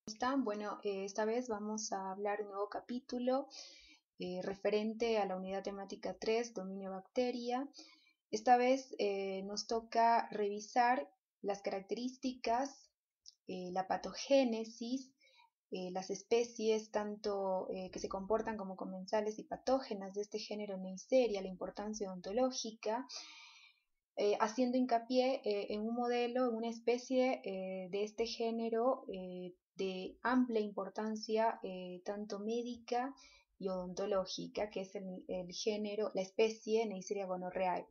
¿Están? Bueno, esta vez vamos a hablar un nuevo capítulo referente a la unidad temática 3, dominio bacteria. Esta vez nos toca revisar las características, la patogénesis, las especies tanto que se comportan como comensales y patógenas de este género Neisseria, la importancia ontológica, haciendo hincapié en un modelo, en una especie de este género de amplia importancia tanto médica y odontológica, que es el género, la especie Neisseria gonorrhoeae.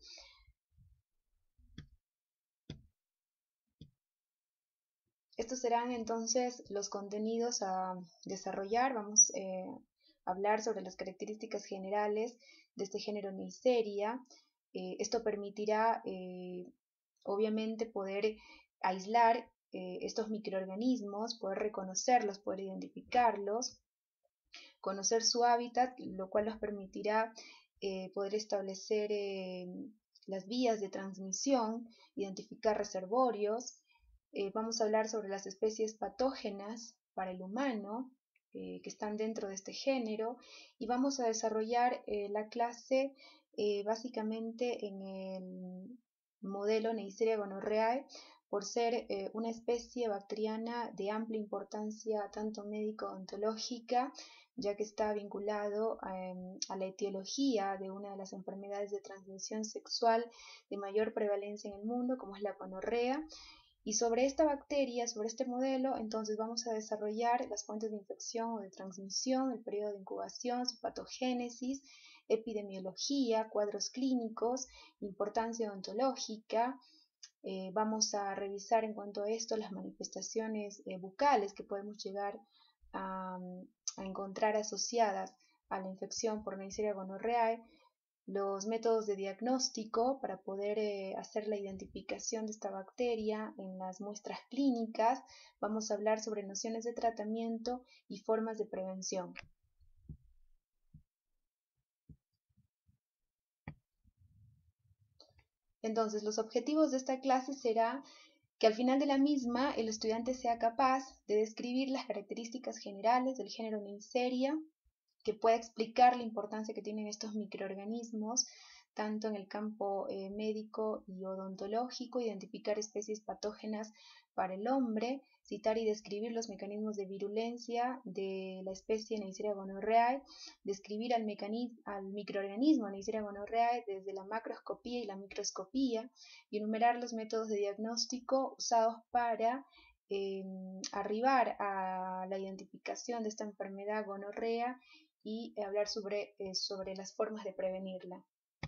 Estos serán entonces los contenidos a desarrollar. Vamos a hablar sobre las características generales de este género Neisseria. Esto permitirá obviamente poder aislar estos microorganismos, poder reconocerlos, poder identificarlos, conocer su hábitat, lo cual nos permitirá poder establecer las vías de transmisión, identificar reservorios. Vamos a hablar sobre las especies patógenas para el humano que están dentro de este género, y vamos a desarrollar la clase básicamente en el modelo Neisseria gonorrhoeae, por ser una especie bacteriana de amplia importancia tanto médico-odontológica, ya que está vinculado a la etiología de una de las enfermedades de transmisión sexual de mayor prevalencia en el mundo, como es la gonorrea. Y sobre esta bacteria, sobre este modelo, entonces vamos a desarrollar las fuentes de infección o de transmisión, el periodo de incubación, su patogénesis, epidemiología, cuadros clínicos, importancia odontológica. Vamos a revisar en cuanto a esto las manifestaciones bucales que podemos llegar a encontrar asociadas a la infección por Neisseria gonorrhoeae, los métodos de diagnóstico para poder hacer la identificación de esta bacteria en las muestras clínicas. Vamos a hablar sobre nociones de tratamiento y formas de prevención. Entonces, los objetivos de esta clase será que al final de la misma el estudiante sea capaz de describir las características generales del género Neisseria, que pueda explicar la importancia que tienen estos microorganismos, tanto en el campo médico y odontológico, identificar especies patógenas para el hombre, citar y describir los mecanismos de virulencia de la especie Neisseria gonorrhoeae, describir al microorganismo Neisseria gonorrhoeae desde la macroscopía y la microscopía, y enumerar los métodos de diagnóstico usados para arribar a la identificación de esta enfermedad gonorrea y hablar sobre las formas de prevenirla.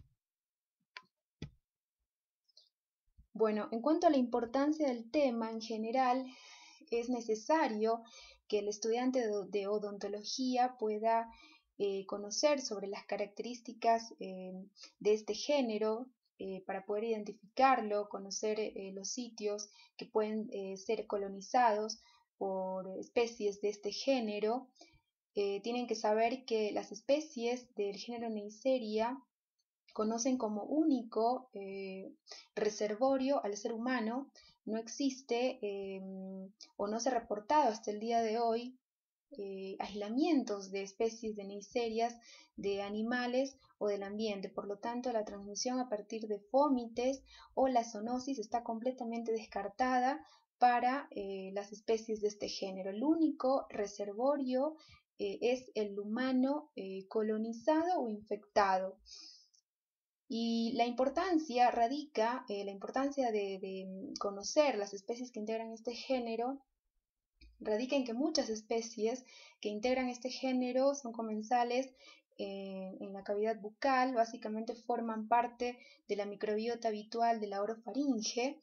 Bueno, en cuanto a la importancia del tema en general, es necesario que el estudiante de odontología pueda conocer sobre las características de este género, para poder identificarlo, conocer los sitios que pueden ser colonizados por especies de este género. Tienen que saber que las especies del género Neisseria conocen como único reservorio al ser humano. No existe o no se ha reportado hasta el día de hoy aislamientos de especies de Neisserias de animales o del ambiente. Por lo tanto, la transmisión a partir de fómites o la zoonosis está completamente descartada para las especies de este género. El único reservorio es el humano colonizado o infectado. Y la importancia radica, la importancia de conocer las especies que integran este género, radica en que muchas especies que integran este género son comensales en la cavidad bucal, básicamente forman parte de la microbiota habitual de la orofaringe.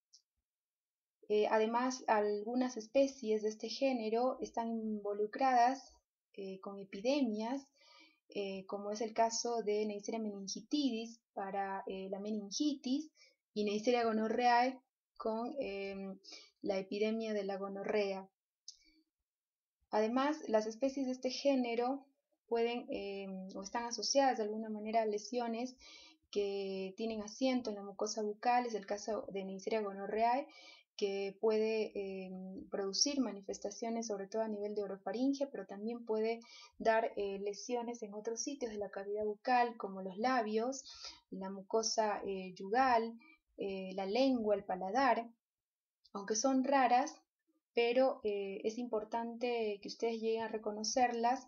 Además, algunas especies de este género están involucradas con epidemias, como es el caso de Neisseria meningitidis para la meningitis y Neisseria gonorrhoeae con la epidemia de la gonorrea. Además, las especies de este género pueden o están asociadas de alguna manera a lesiones que tienen asiento en la mucosa bucal. Es el caso de Neisseria gonorrhoeae, que puede producir manifestaciones sobre todo a nivel de orofaringe, pero también puede dar lesiones en otros sitios de la cavidad bucal como los labios, la mucosa yugal, la lengua, el paladar, aunque son raras, pero es importante que ustedes lleguen a reconocerlas.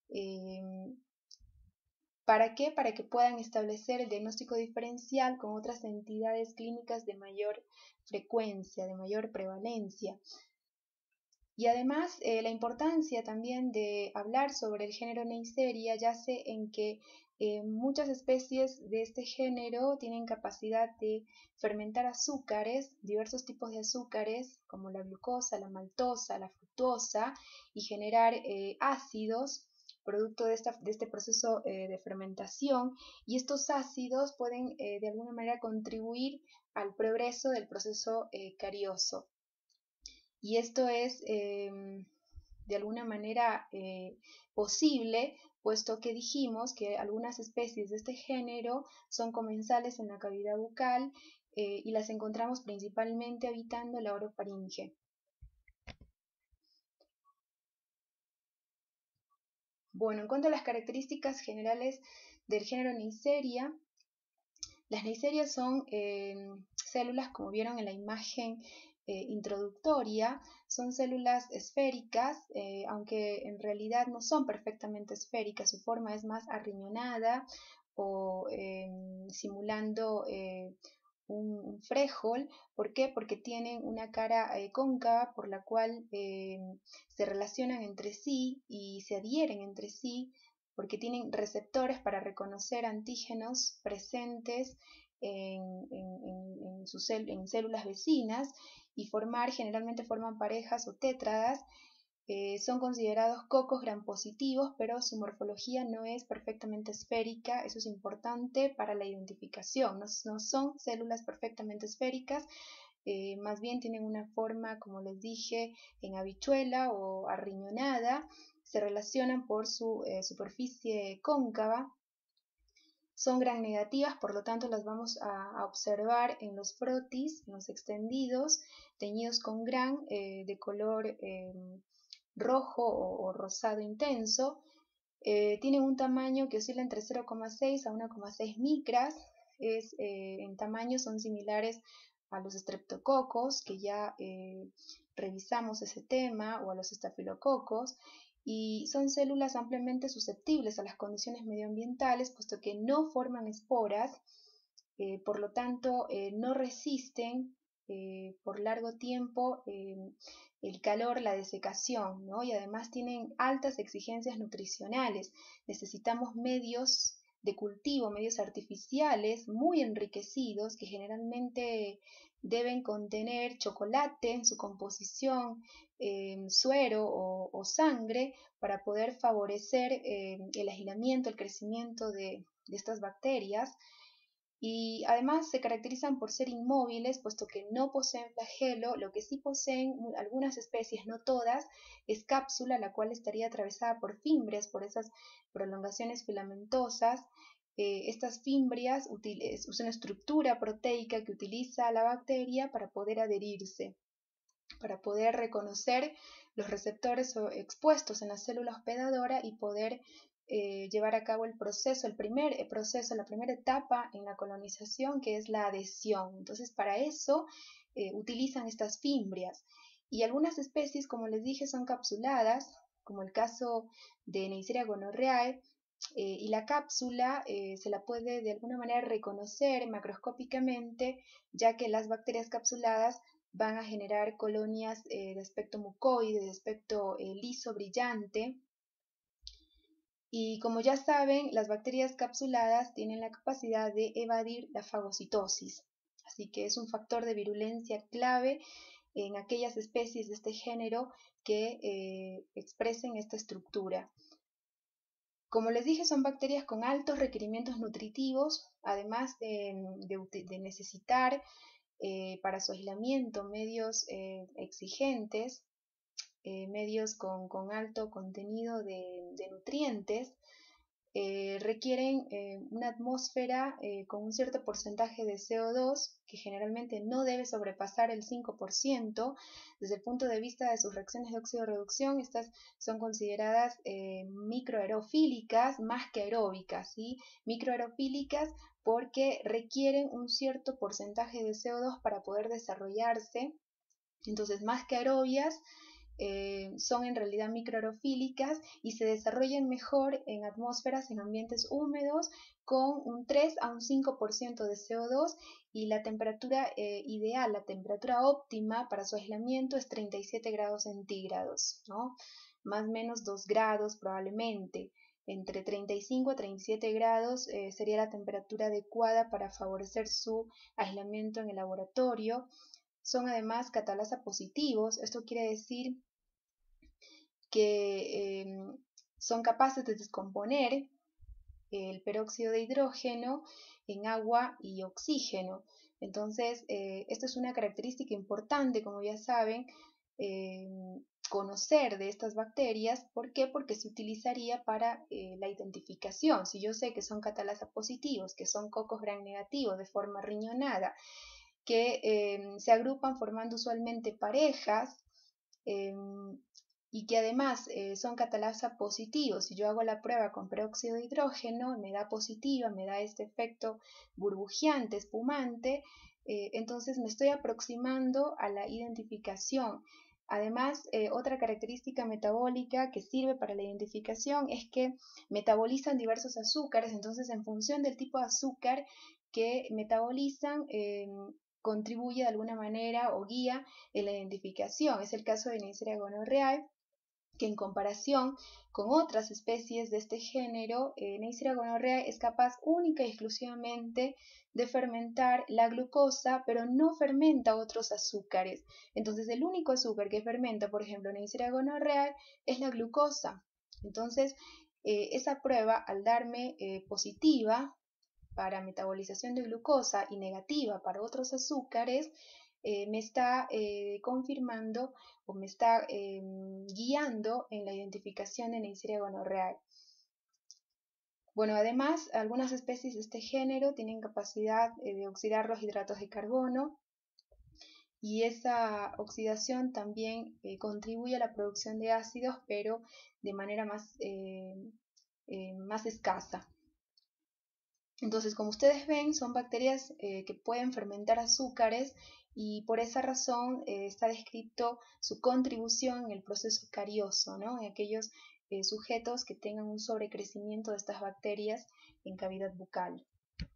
¿Para qué? Para que puedan establecer el diagnóstico diferencial con otras entidades clínicas de mayor frecuencia, de mayor prevalencia. Y además, la importancia también de hablar sobre el género Neisseria yace en que muchas especies de este género tienen capacidad de fermentar azúcares, diversos tipos de azúcares, como la glucosa, la maltosa, la fructosa, y generar ácidos producto de este proceso de fermentación, y estos ácidos pueden de alguna manera contribuir al progreso del proceso carioso. Y esto es de alguna manera posible, puesto que dijimos que algunas especies de este género son comensales en la cavidad bucal y las encontramos principalmente habitando la orofaringe. Bueno, en cuanto a las características generales del género Neisseria, las Neisserias son células, como vieron en la imagen introductoria, son células esféricas, aunque en realidad no son perfectamente esféricas, su forma es más arriñonada o simulando un frijol. ¿Por qué? Porque tienen una cara cóncava por la cual se relacionan entre sí y se adhieren entre sí, porque tienen receptores para reconocer antígenos presentes en células vecinas y generalmente forman parejas o tétradas. Son considerados cocos gram positivos, pero su morfología no es perfectamente esférica, eso es importante para la identificación, no son células perfectamente esféricas, más bien tienen una forma, como les dije, en habichuela o arriñonada, se relacionan por su superficie cóncava, son gram negativas, por lo tanto las vamos a observar en los frotis, en los extendidos, teñidos con gram de color rojo o rosado intenso. Tienen un tamaño que oscila entre 0,6 a 1,6 micras. En tamaño son similares a los estreptococos, que ya revisamos ese tema, o a los estafilococos, y son células ampliamente susceptibles a las condiciones medioambientales, puesto que no forman esporas, por lo tanto no resisten por largo tiempo el calor, la desecación, ¿no? Y además tienen altas exigencias nutricionales. Necesitamos medios de cultivo, medios artificiales muy enriquecidos, que generalmente deben contener chocolate en su composición, suero o sangre, para poder favorecer el aislamiento, el crecimiento de estas bacterias. Y además se caracterizan por ser inmóviles, puesto que no poseen flagelo. Lo que sí poseen algunas especies, no todas, es cápsula, la cual estaría atravesada por fimbrias, por esas prolongaciones filamentosas. Estas fimbrias es una estructura proteica que utiliza la bacteria para poder adherirse, para poder reconocer los receptores expuestos en la célula hospedadora y poder llevar a cabo el proceso, el primer proceso, la primera etapa en la colonización, que es la adhesión. Entonces, para eso utilizan estas fimbrias. Y algunas especies, como les dije, son capsuladas, como el caso de Neisseria gonorrhoeae, y la cápsula se la puede de alguna manera reconocer macroscópicamente, ya que las bacterias capsuladas van a generar colonias de aspecto mucoide, de aspecto liso, brillante. Y como ya saben, las bacterias capsuladas tienen la capacidad de evadir la fagocitosis. Así que es un factor de virulencia clave en aquellas especies de este género que expresen esta estructura. Como les dije, son bacterias con altos requerimientos nutritivos, además de necesitar para su aislamiento medios exigentes, medios con alto contenido de nutrientes. requieren una atmósfera con un cierto porcentaje de CO2 que generalmente no debe sobrepasar el 5%. Desde el punto de vista de sus reacciones de óxido de reducción, estas son consideradas microaerofílicas más que aeróbicas, ¿sí? Microaerofílicas porque requieren un cierto porcentaje de CO2 para poder desarrollarse. Entonces, más que aerobias, son en realidad microaerofílicas y se desarrollan mejor en atmósferas, en ambientes húmedos, con un 3 a un 5% de CO2, y la temperatura ideal, la temperatura óptima para su aislamiento es 37 grados centígrados, ¿no? Más o menos 2 grados probablemente. Entre 35 a 37 grados sería la temperatura adecuada para favorecer su aislamiento en el laboratorio. Son además catalasa positivos. Esto quiere decir que son capaces de descomponer el peróxido de hidrógeno en agua y oxígeno. Entonces, esto es una característica importante, como ya saben, conocer de estas bacterias. ¿Por qué? Porque se utilizaría para la identificación. Si yo sé que son catalasa positivos, que son cocos gram negativos de forma riñonada, que se agrupan formando usualmente parejas, y que además son catalasa positivos. Si yo hago la prueba con peróxido de hidrógeno, me da positiva, me da este efecto burbujeante, espumante, entonces me estoy aproximando a la identificación. Además, otra característica metabólica que sirve para la identificación es que metabolizan diversos azúcares. Entonces, en función del tipo de azúcar que metabolizan, contribuye de alguna manera o guía en la identificación. Es el caso de Neisseria gonorrhoeae, que en comparación con otras especies de este género, Neisseria gonorrhoeae es capaz única y exclusivamente de fermentar la glucosa, pero no fermenta otros azúcares. Entonces, el único azúcar que fermenta, por ejemplo, Neisseria gonorrhoeae, es la glucosa. Entonces, esa prueba, al darme positiva para metabolización de glucosa y negativa para otros azúcares, me está confirmando o me está guiando en la identificación de Neisseria gonorrhoeae. Bueno, además, algunas especies de este género tienen capacidad de oxidar los hidratos de carbono, y esa oxidación también contribuye a la producción de ácidos, pero de manera más escasa. Entonces, como ustedes ven, son bacterias que pueden fermentar azúcares, y por esa razón está descrito su contribución en el proceso carioso, ¿no? En aquellos sujetos que tengan un sobrecrecimiento de estas bacterias en cavidad bucal.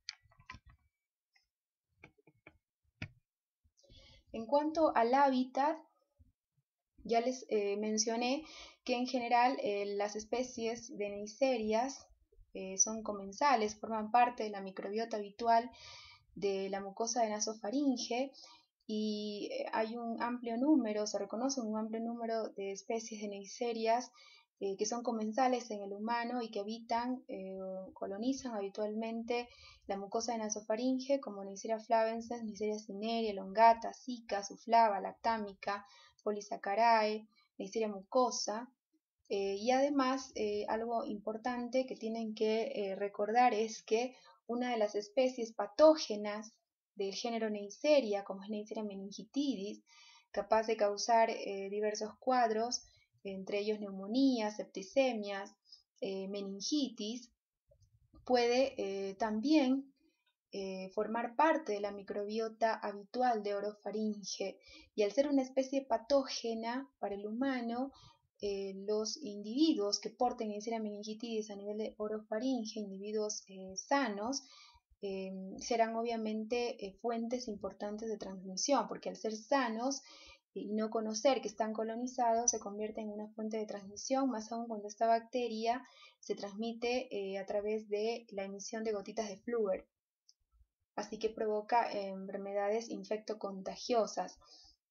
En cuanto al hábitat, ya les mencioné que en general las especies de Neisserias son comensales, forman parte de la microbiota habitual de la mucosa de nasofaringe, y hay un amplio número, se reconoce un amplio número de especies de Neisserias que son comensales en el humano y que habitan o colonizan habitualmente la mucosa de nasofaringe, como Neisseria flavescens, Neisseria cinerea, elongata, zika, suflava, lactámica, Polisacarae, Neisseria mucosa. Y además, algo importante que tienen que recordar es que una de las especies patógenas del género Neisseria, como es Neisseria meningitidis, capaz de causar diversos cuadros, entre ellos neumonías, septicemias, meningitis, puede también formar parte de la microbiota habitual de orofaringe, y al ser una especie patógena para el humano, los individuos que porten Neisseria meningitidis a nivel de orofaringe, individuos sanos, serán obviamente fuentes importantes de transmisión, porque al ser sanos y no conocer que están colonizados, se convierte en una fuente de transmisión, más aún cuando esta bacteria se transmite a través de la emisión de gotitas de flúor, así que provoca enfermedades infectocontagiosas.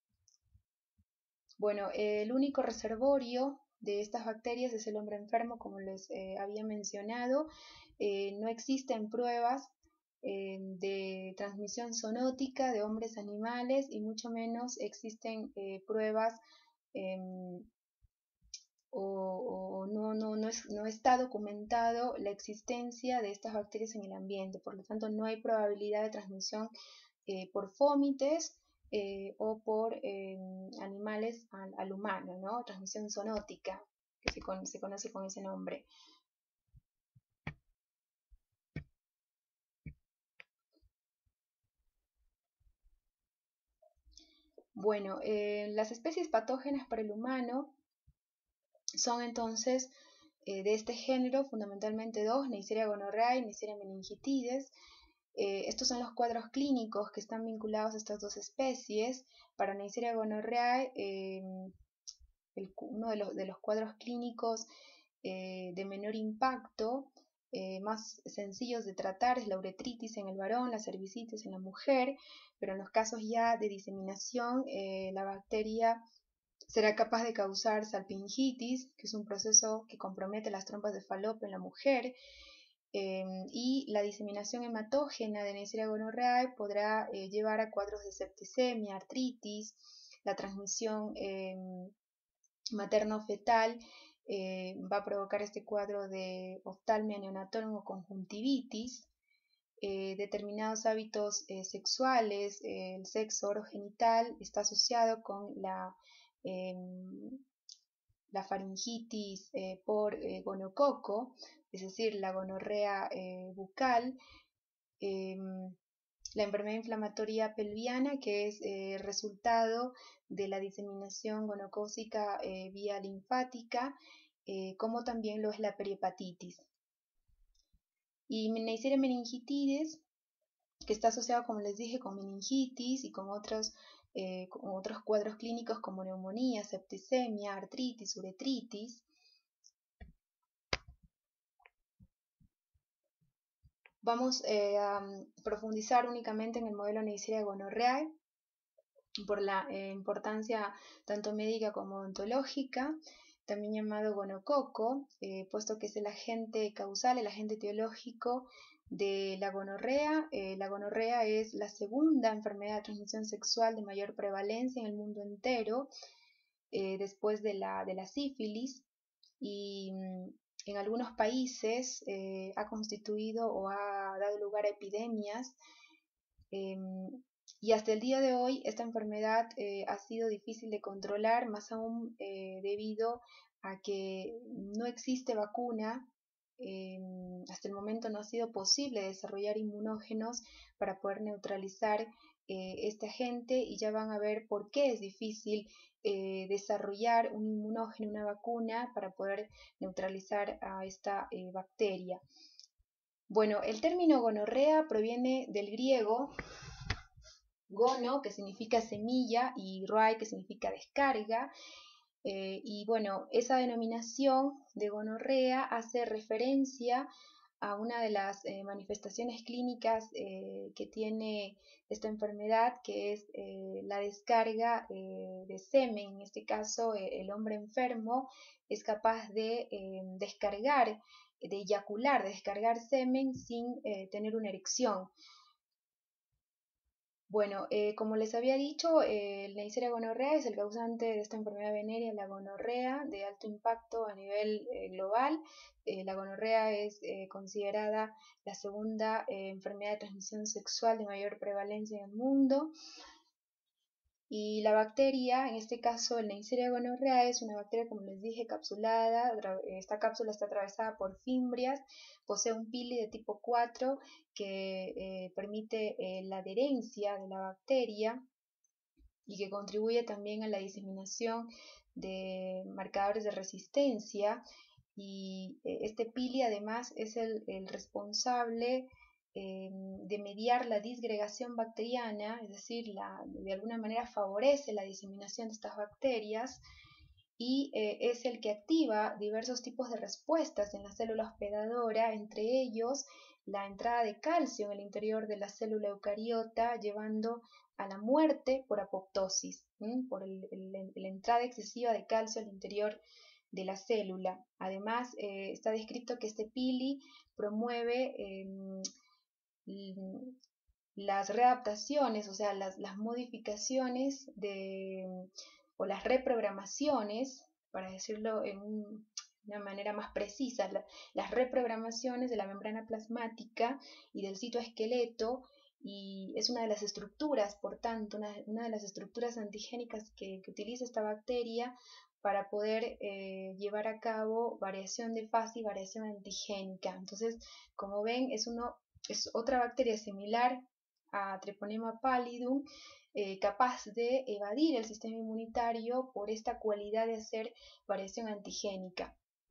Bueno, el único reservorio de estas bacterias es el hombre enfermo, como les había mencionado. No existen pruebas de transmisión zoonótica de hombres a animales, y mucho menos existen pruebas o no es está documentado la existencia de estas bacterias en el ambiente, por lo tanto no hay probabilidad de transmisión por fómites o por animales al humano, ¿no? Transmisión zoonótica, que se conoce con ese nombre. Bueno, las especies patógenas para el humano son entonces de este género fundamentalmente dos: Neisseria gonorrhoeae y Neisseria meningitidis. Estos son los cuadros clínicos que están vinculados a estas dos especies. Para Neisseria gonorrhoeae, uno de los cuadros clínicos de menor impacto, más sencillos de tratar, es la uretritis en el varón, la cervicitis en la mujer, pero en los casos ya de diseminación, la bacteria será capaz de causar salpingitis, que es un proceso que compromete las trompas de Falopio en la mujer, y la diseminación hematógena de Neisseria gonorrhoeae podrá llevar a cuadros de septicemia, artritis, la transmisión materno-fetal va a provocar este cuadro de oftalmia neonatal o conjuntivitis. Determinados hábitos sexuales, el sexo orogenital está asociado con la faringitis por gonococo, es decir, la gonorrea bucal, la enfermedad inflamatoria pelviana, que es resultado de la diseminación gonocócica vía linfática, como también lo es la perihepatitis. Y Neisseria meningitidis, que está asociado, como les dije, con meningitis y con otros cuadros clínicos como neumonía, septicemia, artritis, uretritis. Vamos a profundizar únicamente en el modelo Neisseria gonorrhoeae por la importancia tanto médica como ontológica, también llamado gonococo, puesto que es el agente causal, el agente etiológico de la gonorrea. La gonorrea es la segunda enfermedad de transmisión sexual de mayor prevalencia en el mundo entero, después de la sífilis, y en algunos países ha constituido o ha dado lugar a epidemias, y hasta el día de hoy esta enfermedad ha sido difícil de controlar, más aún debido a que no existe vacuna. Hasta el momento no ha sido posible desarrollar inmunógenos para poder neutralizar este agente, y ya van a ver por qué es difícil desarrollar un inmunógeno, una vacuna para poder neutralizar a esta bacteria. Bueno, el término gonorrea proviene del griego gono, que significa semilla, y rhoeae, que significa descarga. Y bueno, esa denominación de gonorrea hace referencia a una de las manifestaciones clínicas que tiene esta enfermedad, que es la descarga de semen. En este caso, el hombre enfermo es capaz de descargar, de eyacular, de descargar semen sin tener una erección. Bueno, como les había dicho, el Neisseria gonorrhoeae es el causante de esta enfermedad venérea, la gonorrea, de alto impacto a nivel global. La gonorrea es considerada la segunda enfermedad de transmisión sexual de mayor prevalencia en el mundo. Y la bacteria, en este caso el Neisseria gonorrhoeae, es una bacteria, como les dije, capsulada. Esta cápsula está atravesada por fimbrias, posee un pili de tipo 4 que permite la adherencia de la bacteria y que contribuye también a la diseminación de marcadores de resistencia. Y este pili además es el responsable de mediar la disgregación bacteriana, es decir, de alguna manera favorece la diseminación de estas bacterias, y es el que activa diversos tipos de respuestas en la célula hospedadora, entre ellos la entrada de calcio en el interior de la célula eucariota, llevando a la muerte por apoptosis, por la entrada excesiva de calcio al interior de la célula. Además, está descrito que este pili promueve las readaptaciones, o sea, las modificaciones o las reprogramaciones, para decirlo en un una manera más precisa las reprogramaciones de la membrana plasmática y del citoesqueleto, y es una de las estructuras, por tanto, una de las estructuras antigénicas que utiliza esta bacteria para poder llevar a cabo variación de fase y variación antigénica. Entonces, como ven, es otra bacteria similar a Treponema pallidum, capaz de evadir el sistema inmunitario por esta cualidad de hacer variación antigénica.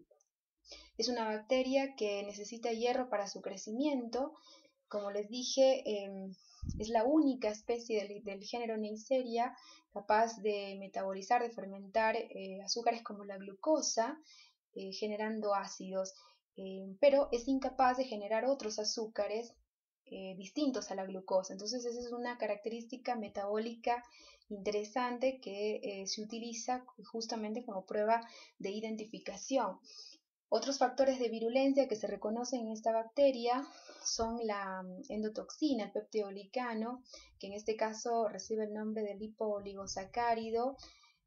Es una bacteria que necesita hierro para su crecimiento. Como les dije, es la única especie del género Neisseria capaz de metabolizar, de fermentar azúcares como la glucosa, generando ácidos, pero es incapaz de generar otros azúcares distintos a la glucosa. Entonces esa es una característica metabólica interesante que se utiliza justamente como prueba de identificación. Otros factores de virulencia que se reconocen en esta bacteria son la endotoxina, el peptidoglicano, que en este caso recibe el nombre de lipooligosacárido,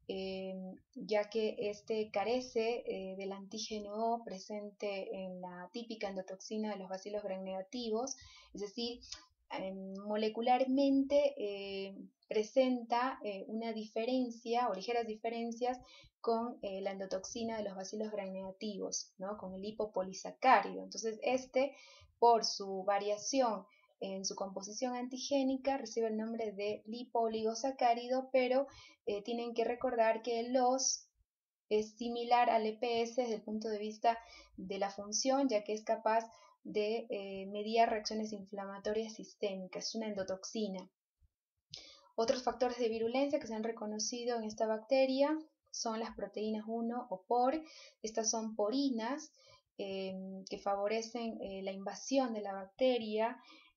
ya que este carece del antígeno O presente en la típica endotoxina de los bacilos gram negativos, es decir, molecularmente presenta una diferencia o ligeras diferencias con la endotoxina de los bacilos gram negativos, ¿no? Con el lipopolisacárido. Entonces, por su variación en su composición antigénica, recibe el nombre de lipooligosacárido, pero tienen que recordar que el OS es similar al EPS desde el punto de vista de la función, ya que es capaz de mediar reacciones inflamatorias sistémicas, es una endotoxina. Otros factores de virulencia que se han reconocido en esta bacteria son las proteínas 1 o POR. Estas son porinas que favorecen la invasión de la bacteria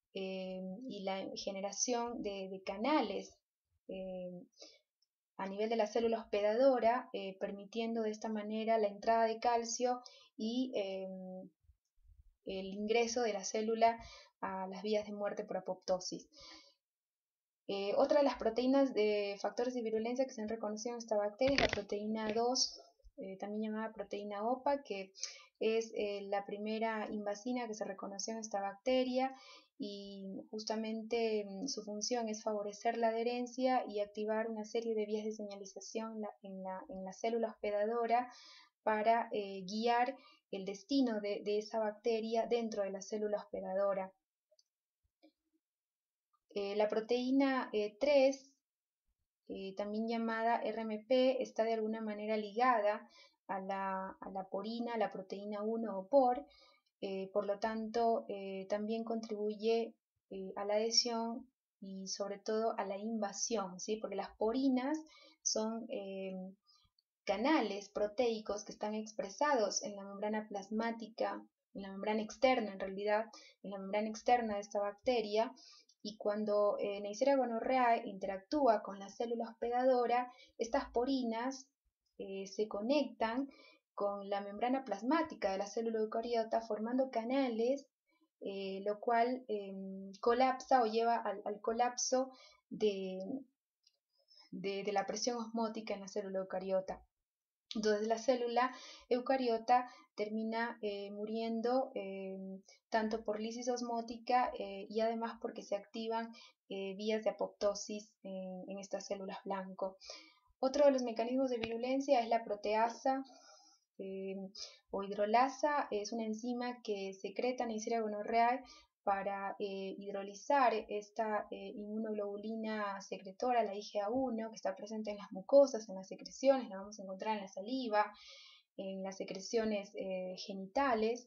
y la generación de canales a nivel de la célula hospedadora, permitiendo de esta manera la entrada de calcio y el ingreso de la célula a las vías de muerte por apoptosis. Otra de las proteínas de factores de virulencia que se han reconocido en esta bacteria es la proteína 2, también llamada proteína OPA, que es la primera invasina que se reconoció en esta bacteria, y justamente su función es favorecer la adherencia y activar una serie de vías de señalización en la célula hospedadora para guiar el destino de esa bacteria dentro de la célula hospedadora. La proteína 3, también llamada RMP, está de alguna manera ligada a la porina, a la proteína 1 o POR, por lo tanto también contribuye a la adhesión y sobre todo a la invasión, ¿sí? Porque las porinas son canales proteicos que están expresados en la membrana plasmática, en la membrana externa en realidad, en la membrana externa de esta bacteria, y cuando Neisseria gonorrhoeae interactúa con la célula hospedadora, estas porinas se conectan con la membrana plasmática de la célula eucariota formando canales, lo cual colapsa o lleva al colapso de la presión osmótica en la célula eucariota. Entonces la célula eucariota termina muriendo tanto por lisis osmótica y además porque se activan vías de apoptosis en estas células blanco. Otro de los mecanismos de virulencia es la proteasa o hidrolasa. Es una enzima que secreta Neisseria gonorrhoeae para hidrolizar esta inmunoglobulina secretora, la IgA1, que está presente en las mucosas, en las secreciones, la vamos a encontrar en la saliva, en las secreciones genitales.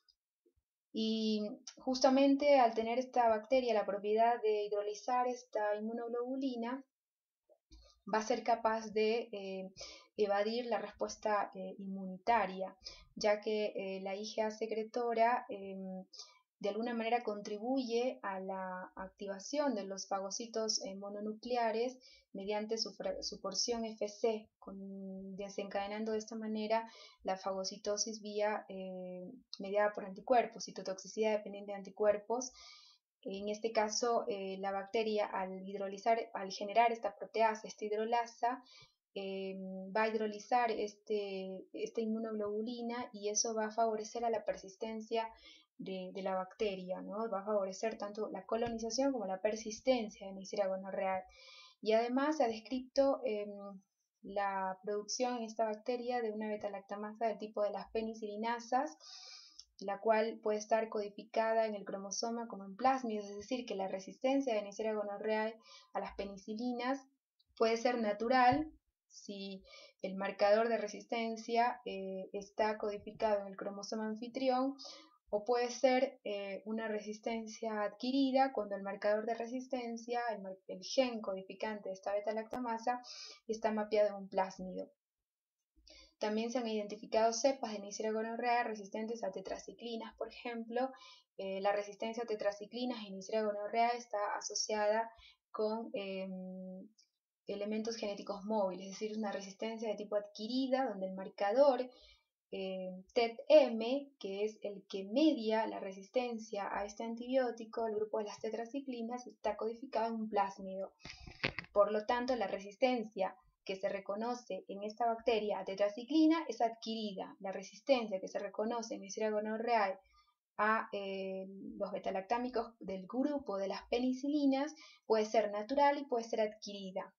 Y justamente al tener esta bacteria la propiedad de hidrolizar esta inmunoglobulina, va a ser capaz de evadir la respuesta inmunitaria, ya que la IgA secretora de alguna manera contribuye a la activación de los fagocitos mononucleares mediante su porción Fc, desencadenando de esta manera la fagocitosis mediada por anticuerpos, citotoxicidad dependiente de anticuerpos. En este caso, la bacteria al generar esta proteasa, esta hidrolasa, va a hidrolizar esta inmunoglobulina y eso va a favorecer a la persistencia de la bacteria, ¿no? Va a favorecer tanto la colonización como la persistencia de Neisseria gonorrhoeae. Y además se ha descrito la producción en esta bacteria de una beta-lactamasa del tipo de las penicilinasas, la cual puede estar codificada en el cromosoma como en plásmidos, es decir, que la resistencia de Neisseria gonorrhoeae a las penicilinas puede ser natural si el marcador de resistencia está codificado en el cromosoma anfitrión, o puede ser una resistencia adquirida cuando el marcador de resistencia, el gen codificante de esta beta-lactamasa, está mapeado en un plásmido. También se han identificado cepas de Neisseria gonorrhoeae resistentes a tetraciclinas, por ejemplo. La resistencia a tetraciclinas en Neisseria gonorrhoeae está asociada con elementos genéticos móviles, es decir, una resistencia de tipo adquirida, donde el marcador TET-M, que es el que media la resistencia a este antibiótico, el grupo de las tetraciclinas, está codificado en un plásmido. Por lo tanto, la resistencia que se reconoce en esta bacteria a tetraciclina es adquirida. La resistencia que se reconoce en Neisseria gonorrhoeae a los betalactámicos del grupo de las penicilinas puede ser natural y puede ser adquirida.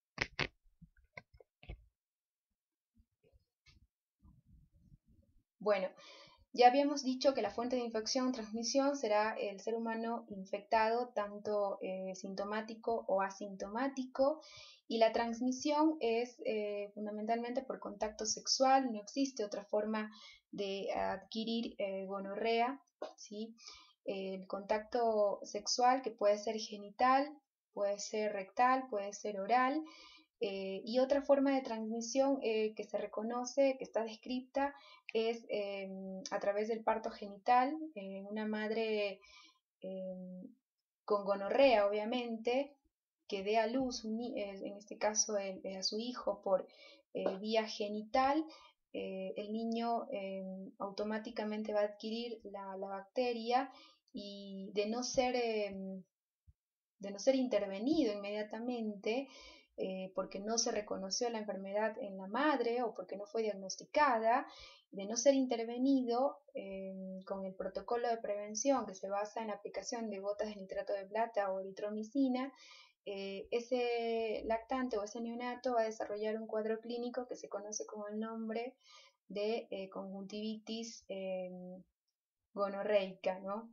Bueno, ya habíamos dicho que la fuente de infección o transmisión será el ser humano infectado, tanto sintomático o asintomático, y la transmisión es fundamentalmente por contacto sexual. No existe otra forma de adquirir gonorrea, ¿sí? El contacto sexual, que puede ser genital, puede ser rectal, puede ser oral. Y otra forma de transmisión que se reconoce, que está descrita, es a través del parto genital. Una madre con gonorrea, obviamente, que dé a luz, en este caso a su hijo por vía genital, el niño automáticamente va a adquirir la bacteria, y de no ser intervenido inmediatamente, porque no se reconoció la enfermedad en la madre o porque no fue diagnosticada, de no ser intervenido con el protocolo de prevención que se basa en la aplicación de gotas de nitrato de plata o eritromicina, ese lactante o ese neonato va a desarrollar un cuadro clínico que se conoce como el nombre de conjuntivitis gonorreica, ¿no?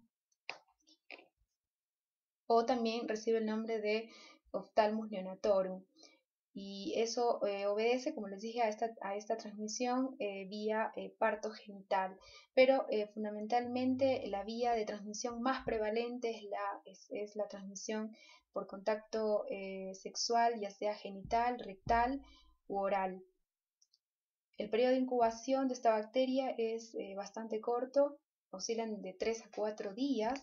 O también recibe el nombre de Ophthalmus neonatorum. Y eso obedece, como les dije, a esta transmisión vía parto genital. Pero fundamentalmente la vía de transmisión más prevalente es la transmisión por contacto sexual, ya sea genital, rectal u oral. El periodo de incubación de esta bacteria es bastante corto, oscilan de 3 a 4 días.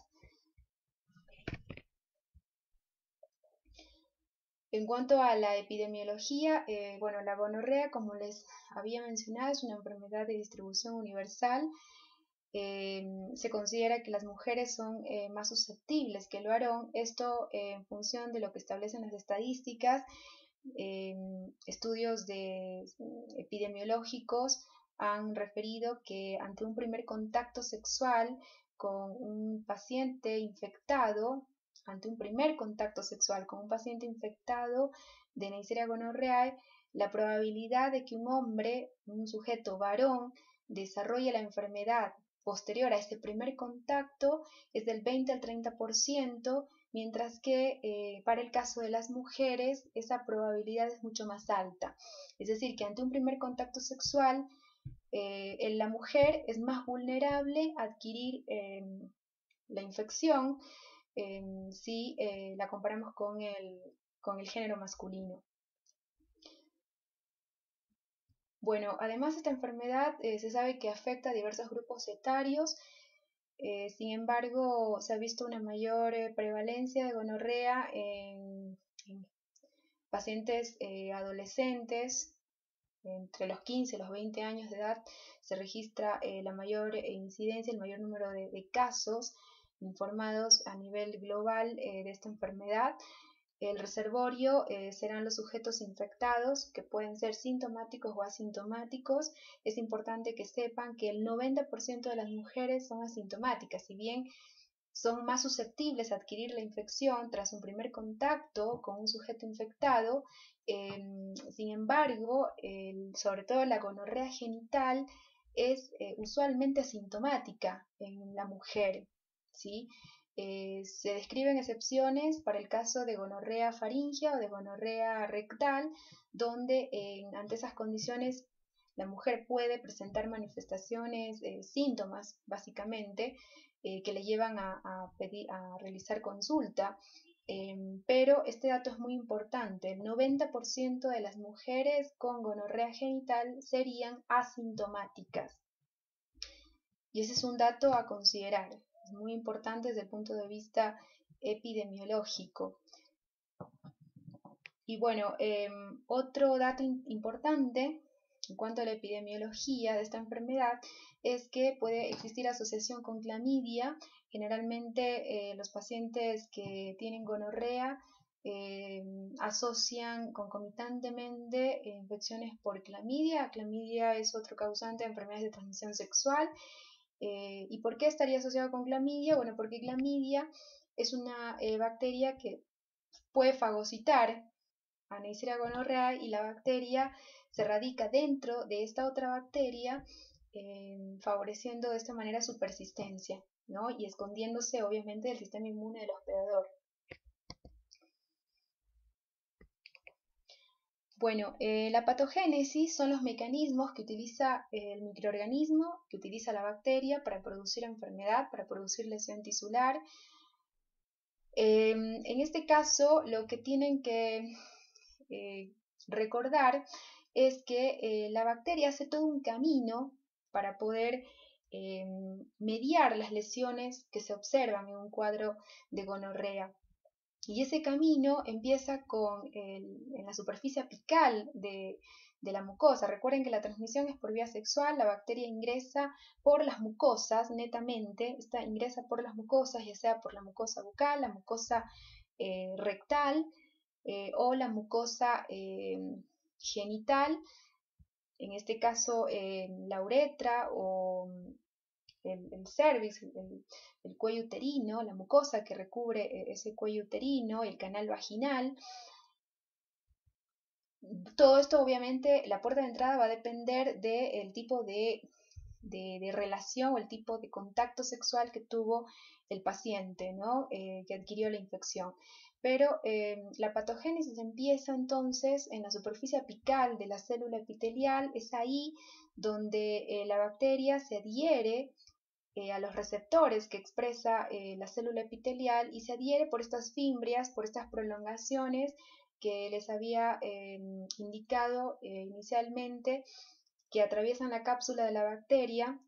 En cuanto a la epidemiología, bueno, la gonorrea, como les había mencionado, es una enfermedad de distribución universal. Se considera que las mujeres son más susceptibles que el varón, esto en función de lo que establecen las estadísticas. Estudios epidemiológicos han referido que ante un primer contacto sexual con un paciente infectado, de Neisseria gonorrhoeae, la probabilidad de que un hombre, un sujeto varón, desarrolle la enfermedad posterior a este primer contacto es del 20 al 30%, mientras que para el caso de las mujeres esa probabilidad es mucho más alta. Es decir, que ante un primer contacto sexual, la mujer es más vulnerable a adquirir la infección si la comparamos con el género masculino. Bueno, además esta enfermedad se sabe que afecta a diversos grupos etarios. Sin embargo, se ha visto una mayor prevalencia de gonorrea en pacientes adolescentes. Entre los 15 y los 20 años de edad se registra la mayor incidencia, el mayor número de casos informados a nivel global de esta enfermedad. El reservorio serán los sujetos infectados, que pueden ser sintomáticos o asintomáticos. Es importante que sepan que el 90% de las mujeres son asintomáticas, si bien son más susceptibles a adquirir la infección tras un primer contacto con un sujeto infectado. Sin embargo, sobre todo la gonorrea genital es usualmente asintomática en la mujer, ¿sí? Se describen excepciones para el caso de gonorrea faríngea o de gonorrea rectal, donde ante esas condiciones la mujer puede presentar manifestaciones, síntomas básicamente, que le llevan a realizar consulta. Pero este dato es muy importante: el 90% de las mujeres con gonorrea genital serían asintomáticas. Y ese es un dato a considerar, es muy importante desde el punto de vista epidemiológico. Y bueno, otro dato importante en cuanto a la epidemiología de esta enfermedad es que puede existir asociación con clamidia. Generalmente los pacientes que tienen gonorrea asocian concomitantemente infecciones por clamidia. Clamidia es otro causante de enfermedades de transmisión sexual. ¿Y por qué estaría asociado con clamidia? Bueno, porque clamidia es una bacteria que puede fagocitar a Neisseria gonorrhoeae, y la bacteria se radica dentro de esta otra bacteria, favoreciendo de esta manera su persistencia, ¿no? Y escondiéndose obviamente del sistema inmune del hospedador. Bueno, la patogénesis son los mecanismos que utiliza el microorganismo, que utiliza la bacteria para producir enfermedad, para producir lesión tisular. En este caso, lo que tienen que recordar es que la bacteria hace todo un camino para poder mediar las lesiones que se observan en un cuadro de gonorrea. Y ese camino empieza en la superficie apical de la mucosa. Recuerden que la transmisión es por vía sexual, la bacteria ingresa por las mucosas netamente, ingresa por las mucosas, ya sea por la mucosa bucal, la mucosa rectal, o la mucosa genital, en este caso la uretra o el cervix, el cuello uterino, la mucosa que recubre ese cuello uterino, el canal vaginal. Todo esto, obviamente, la puerta de entrada va a depender del tipo de relación o el tipo de contacto sexual que tuvo el paciente, ¿no? Que adquirió la infección. Pero la patogénesis empieza entonces en la superficie apical de la célula epitelial. Es ahí donde la bacteria se adhiere a los receptores que expresa la célula epitelial y se adhiere por estas fimbrias, por estas prolongaciones que les había indicado inicialmente, que atraviesan la cápsula de la bacteria.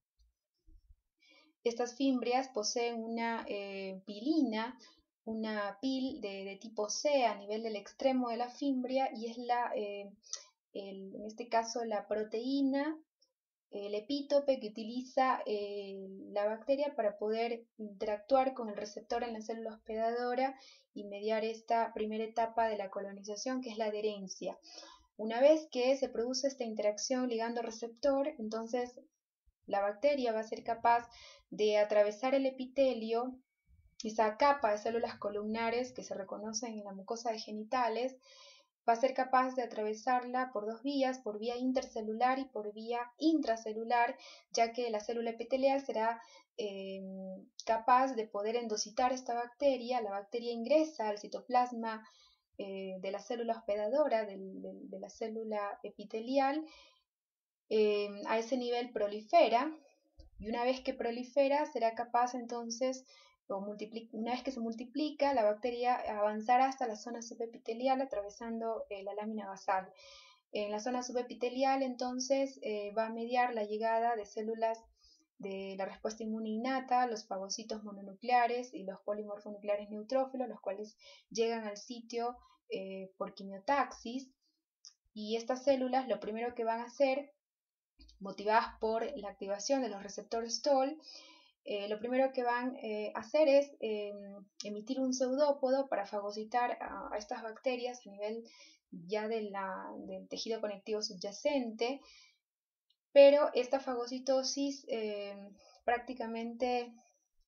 Estas fimbrias poseen una pilina, una pil de tipo C a nivel del extremo de la fimbria, y es en este caso la proteína, el epítope que utiliza la bacteria para poder interactuar con el receptor en la célula hospedadora y mediar esta primera etapa de la colonización, que es la adherencia. Una vez que se produce esta interacción ligando-receptor, entonces la bacteria va a ser capaz de atravesar el epitelio, esa capa de células columnares que se reconocen en la mucosa de genitales. Va a ser capaz de atravesarla por dos vías, por vía intercelular y por vía intracelular, ya que la célula epitelial será capaz de poder endocitar esta bacteria. La bacteria ingresa al citoplasma de la célula hospedadora, de la célula epitelial. A ese nivel prolifera, y una vez que prolifera será capaz entonces, una vez que se multiplica, la bacteria avanzará hasta la zona subepitelial atravesando la lámina basal. En la zona subepitelial entonces va a mediar la llegada de células de la respuesta inmune innata, los fagocitos mononucleares y los polimorfonucleares neutrófilos, los cuales llegan al sitio por quimiotaxis. Y estas células lo primero que van a hacer, motivadas por la activación de los receptores TOL, lo primero que van a hacer es emitir un pseudópodo para fagocitar a estas bacterias a nivel ya del tejido conectivo subyacente, pero esta fagocitosis prácticamente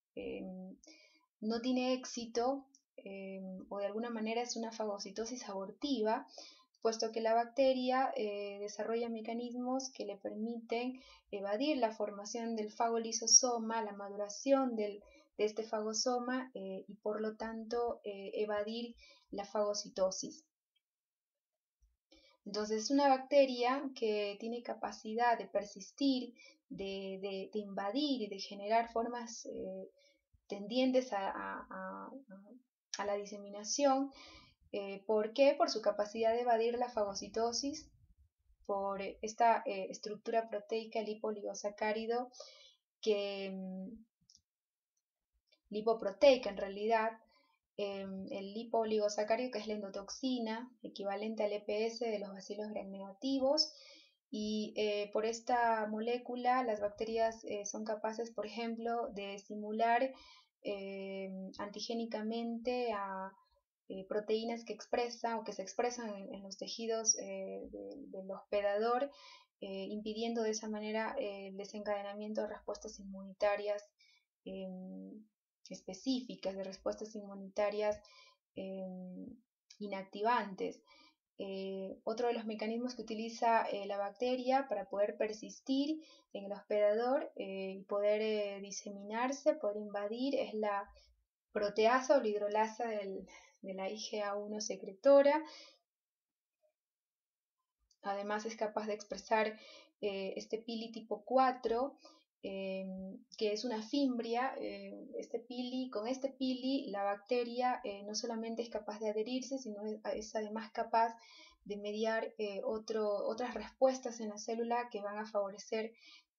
no tiene éxito, o de alguna manera es una fagocitosis abortiva, puesto que la bacteria desarrolla mecanismos que le permiten evadir la formación del fagolisosoma, la maduración de este fagosoma, y por lo tanto evadir la fagocitosis. Entonces es una bacteria que tiene capacidad de persistir, de invadir y de generar formas tendientes a la diseminación. ¿Por qué? Por su capacidad de evadir la fagocitosis, por esta estructura proteica lipoligosacárido lipoproteica en realidad, el lipoligosacárido, que es la endotoxina, equivalente al EPS de los bacilos gramnegativos, y por esta molécula las bacterias son capaces, por ejemplo, de estimular antigénicamente a proteínas que expresan o que se expresan en los tejidos del hospedador, impidiendo de esa manera el desencadenamiento de respuestas inmunitarias específicas, de respuestas inmunitarias inactivantes. Otro de los mecanismos que utiliza la bacteria para poder persistir en el hospedador y poder diseminarse, poder invadir, es la proteasa o la hidrolasa de la IgA1 secretora. Además es capaz de expresar este pili tipo 4, que es una fimbria. Con este pili la bacteria no solamente es capaz de adherirse, sino es además capaz de mediar otras respuestas en la célula que van a favorecer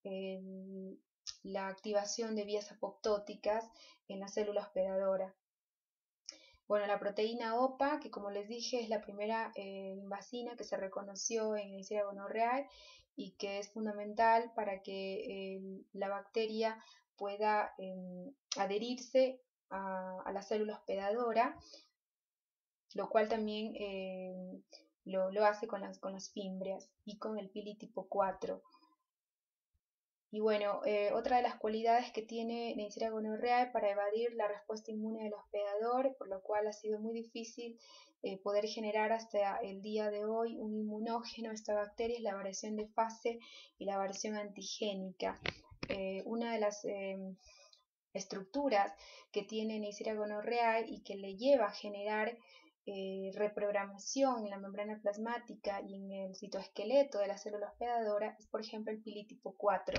la activación de vías apoptóticas en la célula hospedadora. Bueno, la proteína OPA, que como les dije es la primera invasina que se reconoció en Neisseria gonorrhoeae y que es fundamental para que la bacteria pueda adherirse a la célula hospedadora, lo cual también lo hace con las fimbrias y con el pili tipo 4. Y bueno, otra de las cualidades que tiene Neisseria gonorrhoeae para evadir la respuesta inmune del hospedador, por lo cual ha sido muy difícil poder generar hasta el día de hoy un inmunógeno a esta bacteria, es la variación de fase y la variación antigénica. Una de las estructuras que tiene Neisseria gonorrhoeae y que le lleva a generar reprogramación en la membrana plasmática y en el citoesqueleto de la célula hospedadora es, por ejemplo, el pili tipo 4.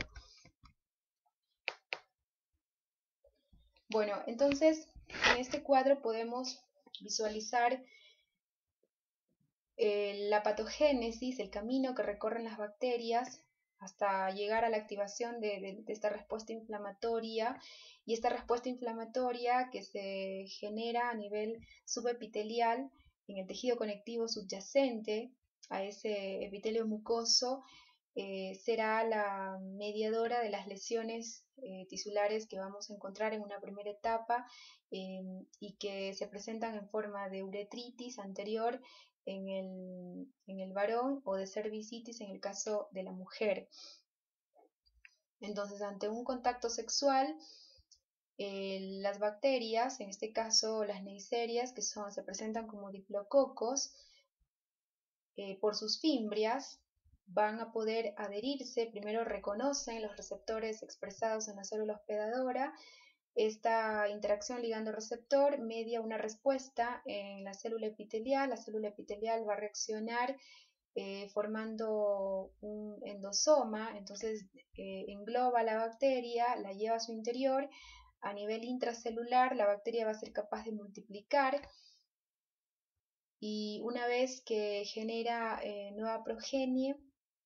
Bueno, entonces en este cuadro podemos visualizar la patogénesis, el camino que recorren las bacterias hasta llegar a la activación de esta respuesta inflamatoria, y esta respuesta inflamatoria que se genera a nivel subepitelial en el tejido conectivo subyacente a ese epitelio mucoso, será la mediadora de las lesiones tisulares que vamos a encontrar en una primera etapa y que se presentan en forma de uretritis anterior en el varón o de cervicitis en el caso de la mujer. Entonces, ante un contacto sexual, las bacterias, en este caso las neiserias, que se presentan como diplococos, por sus fimbrias, van a poder adherirse. Primero reconocen los receptores expresados en la célula hospedadora. Esta interacción ligando-receptor media una respuesta en la célula epitelial. La célula epitelial va a reaccionar formando un endosoma, entonces engloba a la bacteria, la lleva a su interior. A nivel intracelular, la bacteria va a ser capaz de multiplicar, y una vez que genera nueva progenie,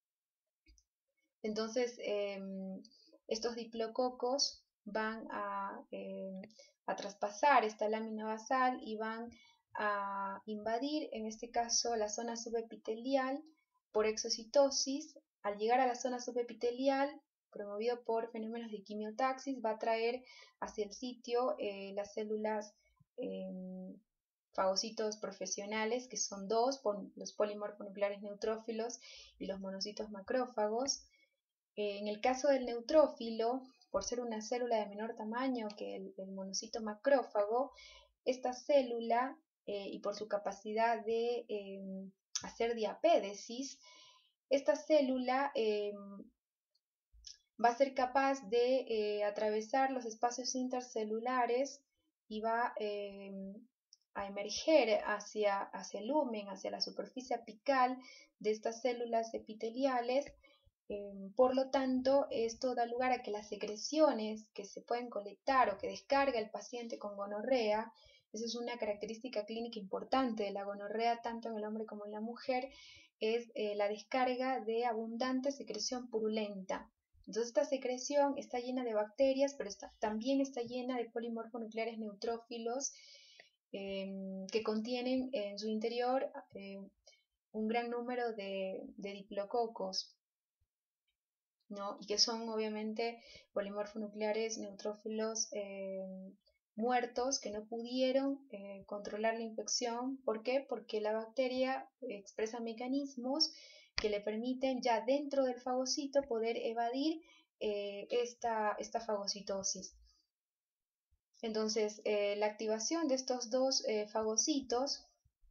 entonces estos diplococos van a traspasar esta lámina basal y van a invadir, en este caso, la zona subepitelial por exocitosis. Al llegar a la zona subepitelial, promovido por fenómenos de quimiotaxis, va a traer hacia el sitio las células fagocitos profesionales, que son dos, los polimorfonucleares neutrófilos y los monocitos macrófagos. En el caso del neutrófilo, por ser una célula de menor tamaño que el monocito macrófago, esta célula, y por su capacidad de hacer diapédesis, esta célula va a ser capaz de atravesar los espacios intercelulares y va a emerger hacia el lumen, hacia la superficie apical de estas células epiteliales. Por lo tanto, esto da lugar a que las secreciones que se pueden colectar o que descarga el paciente con gonorrea, esa es una característica clínica importante de la gonorrea tanto en el hombre como en la mujer, es la descarga de abundante secreción purulenta. Entonces esta secreción está llena de bacterias, pero también está llena de polimorfonucleares neutrófilos que contienen en su interior un gran número de diplococos, ¿no? Y que son obviamente polimorfonucleares neutrófilos muertos que no pudieron controlar la infección. ¿Por qué? Porque la bacteria expresa mecanismos que le permiten ya dentro del fagocito poder evadir esta fagocitosis. Entonces, la activación de estos dos fagocitos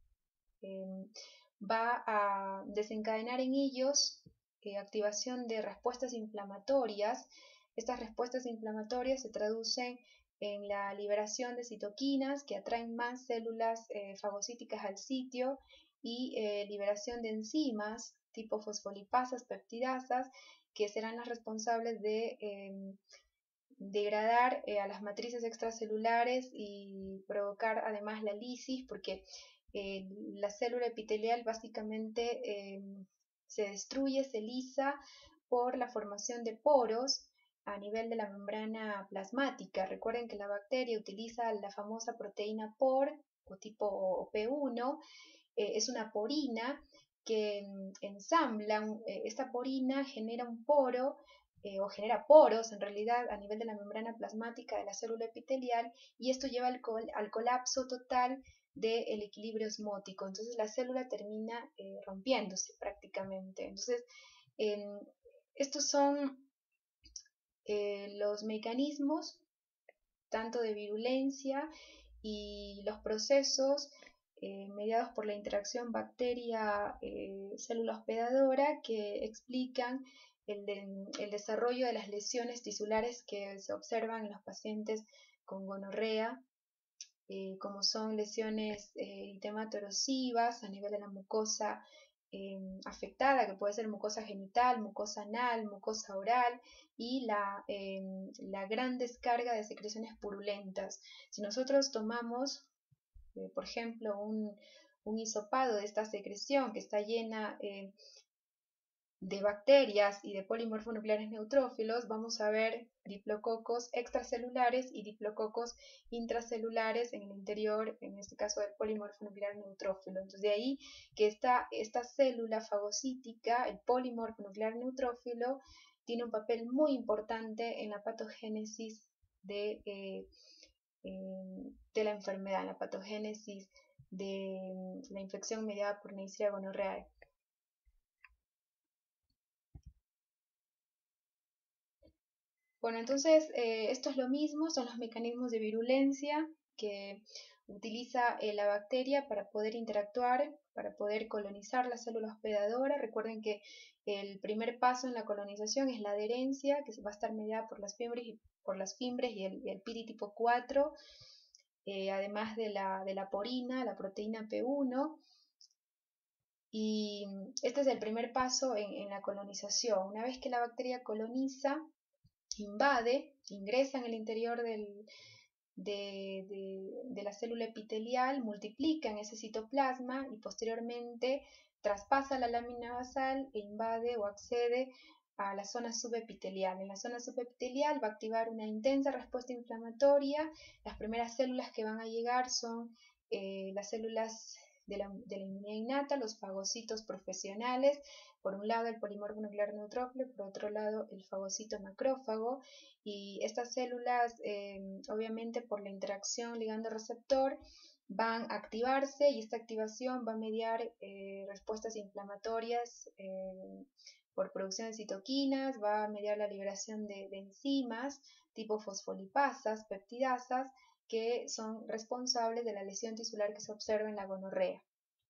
va a desencadenar en ellos activación de respuestas inflamatorias. Estas respuestas inflamatorias se traducen en la liberación de citoquinas que atraen más células fagocíticas al sitio y liberación de enzimas tipo fosfolipasas, peptidasas, que serán las responsables de degradar a las matrices extracelulares y provocar además la lisis, porque la célula epitelial básicamente se destruye, se lisa por la formación de poros a nivel de la membrana plasmática. Recuerden que la bacteria utiliza la famosa proteína POR o tipo P1, es una porina que ensambla, esta porina genera un poro o genera poros en realidad a nivel de la membrana plasmática de la célula epitelial, y esto lleva al colapso total del equilibrio osmótico. Entonces la célula termina rompiéndose prácticamente. Entonces estos son los mecanismos tanto de virulencia y los procesos mediados por la interacción bacteria-célula hospedadora que explican el desarrollo de las lesiones tisulares que se observan en los pacientes con gonorrea, como son lesiones eritemato-erosivas a nivel de la mucosa afectada, que puede ser mucosa genital, mucosa anal, mucosa oral, y la gran descarga de secreciones purulentas. Si nosotros tomamos, por ejemplo, un hisopado de esta secreción que está llena de bacterias y de polimorfonucleares neutrófilos, vamos a ver diplococos extracelulares y diplococos intracelulares en el interior, en este caso del polimorfonuclear neutrófilo. Entonces de ahí que esta célula fagocítica, el polimorfonuclear neutrófilo, tiene un papel muy importante en la patogénesis de la enfermedad, en la patogénesis de la infección mediada por Neisseria gonorrhoeae. Bueno, entonces esto es lo mismo, son los mecanismos de virulencia que utiliza la bacteria para poder interactuar, para poder colonizar la célula hospedadora. Recuerden que el primer paso en la colonización es la adherencia, que va a estar mediada por las fimbres y el piri tipo 4, además de la porina, la proteína P1. Y este es el primer paso en la colonización. Una vez que la bacteria coloniza, invade, ingresa en el interior de la célula epitelial, multiplica en ese citoplasma y posteriormente traspasa la lámina basal e invade o accede a la zona subepitelial. En la zona subepitelial va a activar una intensa respuesta inflamatoria. Las primeras células que van a llegar son las células de la inmunidad innata, los fagocitos profesionales, por un lado el polimorfo nuclear neutrófilo, por otro lado el fagocito macrófago, y estas células obviamente por la interacción ligando-receptor van a activarse y esta activación va a mediar respuestas inflamatorias por producción de citoquinas, va a mediar la liberación de enzimas tipo fosfolipasas, peptidasas, que son responsables de la lesión tisular que se observa en la gonorrea.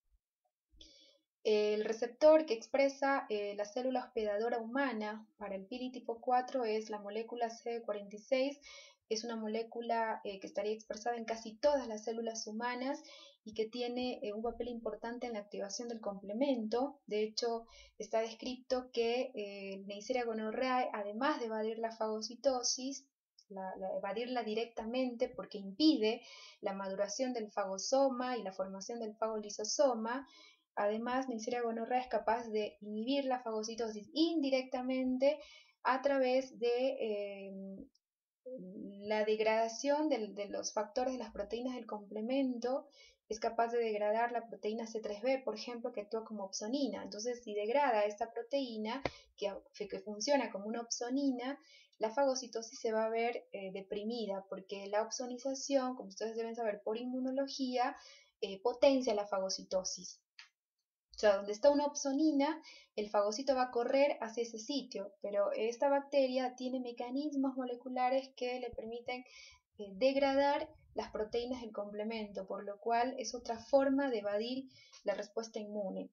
El receptor que expresa la célula hospedadora humana para el pili tipo 4 es la molécula CD46, es una molécula que estaría expresada en casi todas las células humanas y que tiene un papel importante en la activación del complemento. De hecho, está descrito que Neisseria gonorrhoeae, además de evadir la fagocitosis, evadirla directamente porque impide la maduración del fagosoma y la formación del fagolisosoma. Además, Neisseria gonorrhoeae es capaz de inhibir la fagocitosis indirectamente a través de la degradación de los factores de las proteínas del complemento. Es capaz de degradar la proteína C3b, por ejemplo, que actúa como opsonina. Entonces, si degrada esta proteína, que funciona como una opsonina, la fagocitosis se va a ver deprimida, porque la opsonización, como ustedes deben saber por inmunología, potencia la fagocitosis. O sea, donde está una opsonina, el fagocito va a correr hacia ese sitio, pero esta bacteria tiene mecanismos moleculares que le permiten degradar las proteínas del complemento, por lo cual es otra forma de evadir la respuesta inmune.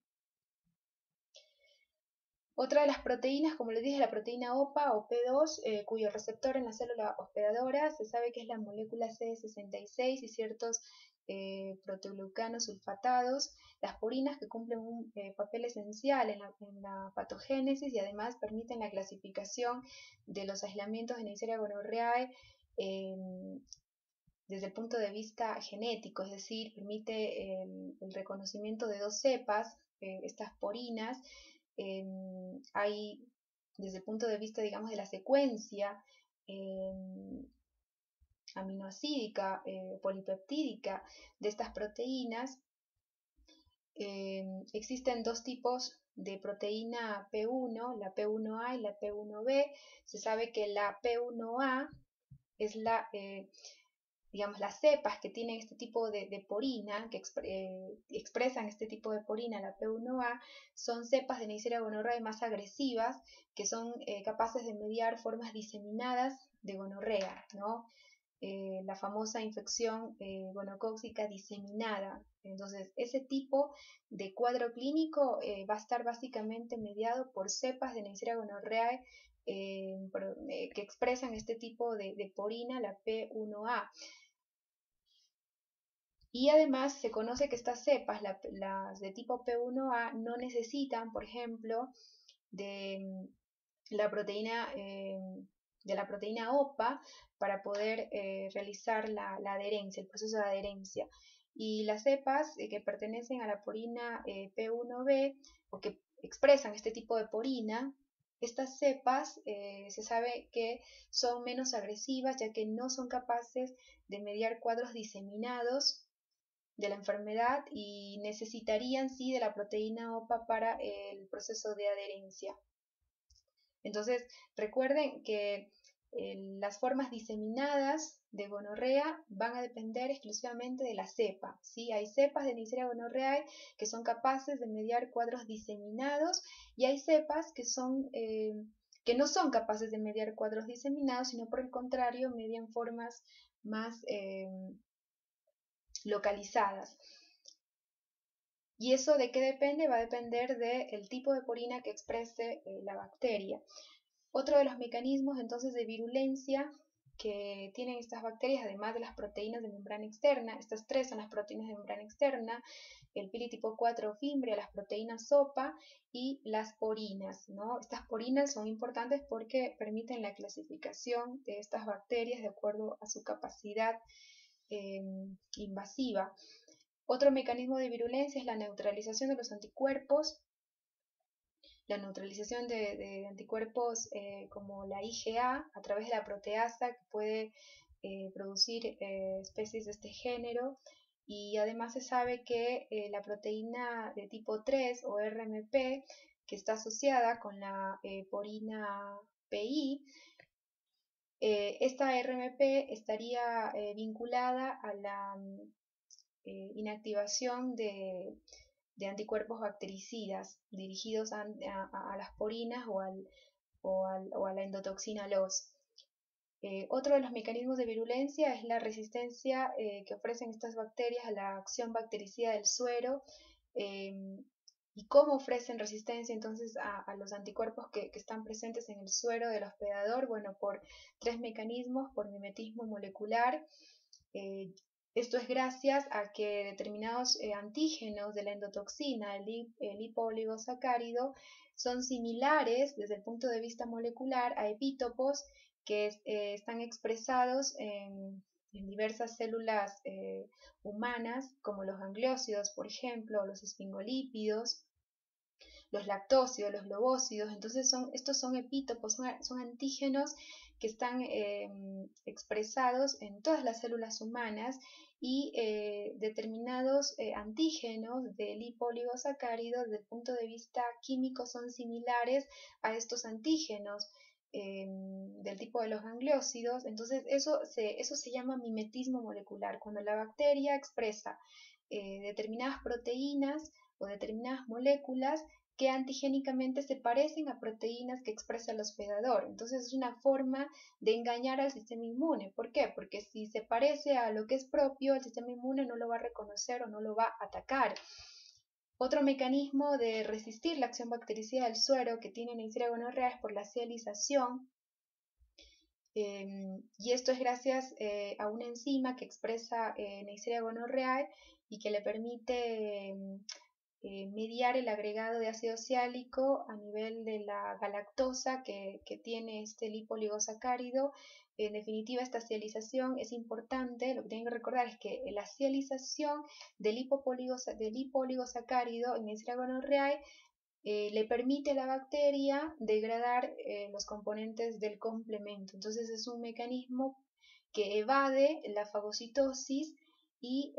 Otra de las proteínas, como les dije, es la proteína OPA o P2, cuyo receptor en la célula hospedadora se sabe que es la molécula CD66 y ciertos proteoglucanos sulfatados, las purinas que cumplen un papel esencial en la patogénesis y además permiten la clasificación de los aislamientos de Neisseria gonorrhoeae desde el punto de vista genético, es decir, permite el reconocimiento de dos cepas, estas porinas. Hay, desde el punto de vista, digamos, de la secuencia aminoácidica, polipeptídica de estas proteínas, existen dos tipos de proteína P1, la P1A y la P1B. Se sabe que la P1A es digamos, las cepas que tienen este tipo de porina, que expresan este tipo de porina, la P1A, son cepas de Neisseria gonorrhoeae más agresivas, que son capaces de mediar formas diseminadas de gonorrea, ¿no? La famosa infección gonocócica diseminada. Entonces, ese tipo de cuadro clínico va a estar básicamente mediado por cepas de Neisseria gonorrhoeae que expresan este tipo de porina, la P1A. Y además se conoce que estas cepas, las de tipo P1A, no necesitan, por ejemplo, de la proteína OPA para poder realizar la adherencia, el proceso de adherencia. Y las cepas que pertenecen a la porina P1B o que expresan este tipo de porina, estas cepas se sabe que son menos agresivas ya que no son capaces de mediar cuadros diseminados de la enfermedad y necesitarían sí de la proteína OPA para el proceso de adherencia. Entonces, recuerden que las formas diseminadas de gonorrea van a depender exclusivamente de la cepa, ¿sí? Hay cepas de Neisseria gonorrhoeae que son capaces de mediar cuadros diseminados y hay cepas que no son capaces de mediar cuadros diseminados, sino por el contrario median formas más localizadas. ¿Y eso de qué depende? Va a depender del tipo de porina que exprese la bacteria. Otro de los mecanismos entonces de virulencia que tienen estas bacterias, además de las proteínas de membrana externa, estas tres son las proteínas de membrana externa, el pili tipo 4 fimbria, las proteínas OPA y las porinas, ¿no? Estas porinas son importantes porque permiten la clasificación de estas bacterias de acuerdo a su capacidad invasiva. Otro mecanismo de virulencia es la neutralización de los anticuerpos, la neutralización de anticuerpos como la IgA a través de la proteasa que puede producir especies de este género. y además se sabe que la proteína de tipo 3 o RMP, que está asociada con la porina PI, esta RMP estaría vinculada a la inactivación de anticuerpos bactericidas dirigidos a las porinas o a la endotoxina LOS. Otro de los mecanismos de virulencia es la resistencia que ofrecen estas bacterias a la acción bactericida del suero. ¿Y cómo ofrecen resistencia entonces a los anticuerpos que están presentes en el suero del hospedador? Bueno, por tres mecanismos: por mimetismo molecular. Esto es gracias a que determinados antígenos de la endotoxina, el lipooligosacárido, son similares desde el punto de vista molecular a epítopos que están expresados en diversas células humanas, como los gangliósidos, por ejemplo, los esfingolípidos, los lactócidos, los globócidos. Entonces estos son epítopos, son antígenos que están expresados en todas las células humanas, y determinados antígenos de lipooligosacáridos desde el punto de vista químico son similares a estos antígenos del tipo de los gangliósidos. Entonces eso se llama mimetismo molecular, cuando la bacteria expresa determinadas proteínas o determinadas moléculas que antigénicamente se parecen a proteínas que expresa el hospedador. Entonces es una forma de engañar al sistema inmune. ¿Por qué? Porque si se parece a lo que es propio, el sistema inmune no lo va a reconocer o no lo va a atacar. Otro mecanismo de resistir la acción bactericida del suero que tiene Neisseria gonorrhoeae es por la sialización. Y esto es gracias a una enzima que expresa Neisseria gonorrhoeae y que le permite mediar el agregado de ácido siálico a nivel de la galactosa que tiene este lipoligosacárido. En definitiva, esta sialización es importante. Lo que tienen que recordar es que la sialización del lipoligosacárido en Neisseria gonorrhoeae le permite a la bacteria degradar los componentes del complemento. Entonces es un mecanismo que evade la fagocitosis y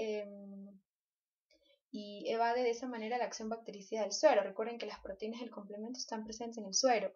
evade de esa manera la acción bactericida del suero. Recuerden que las proteínas del complemento están presentes en el suero.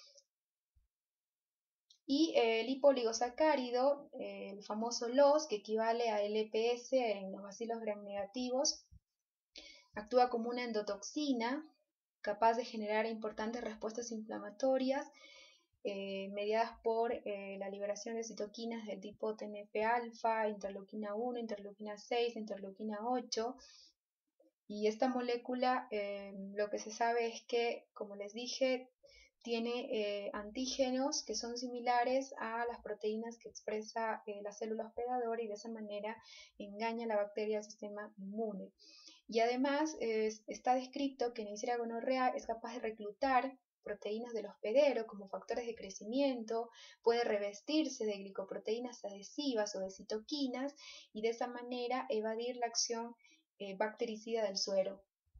Y el lipoligosacárido, el famoso LOS, que equivale a LPS en los bacilos gram negativos, actúa como una endotoxina capaz de generar importantes respuestas inflamatorias mediadas por la liberación de citoquinas del tipo TNF-alfa, interleuquina 1, interleuquina 6, interleuquina 8. Y esta molécula, lo que se sabe es que, como les dije, tiene antígenos que son similares a las proteínas que expresa la célula hospedadora, y de esa manera engaña a la bacteria al sistema inmune. Y además está descrito que Neisseria gonorrhoeae es capaz de reclutar proteínas del hospedero como factores de crecimiento, puede revestirse de glicoproteínas adhesivas o de citoquinas, y de esa manera evadir la acción bactericida del suero.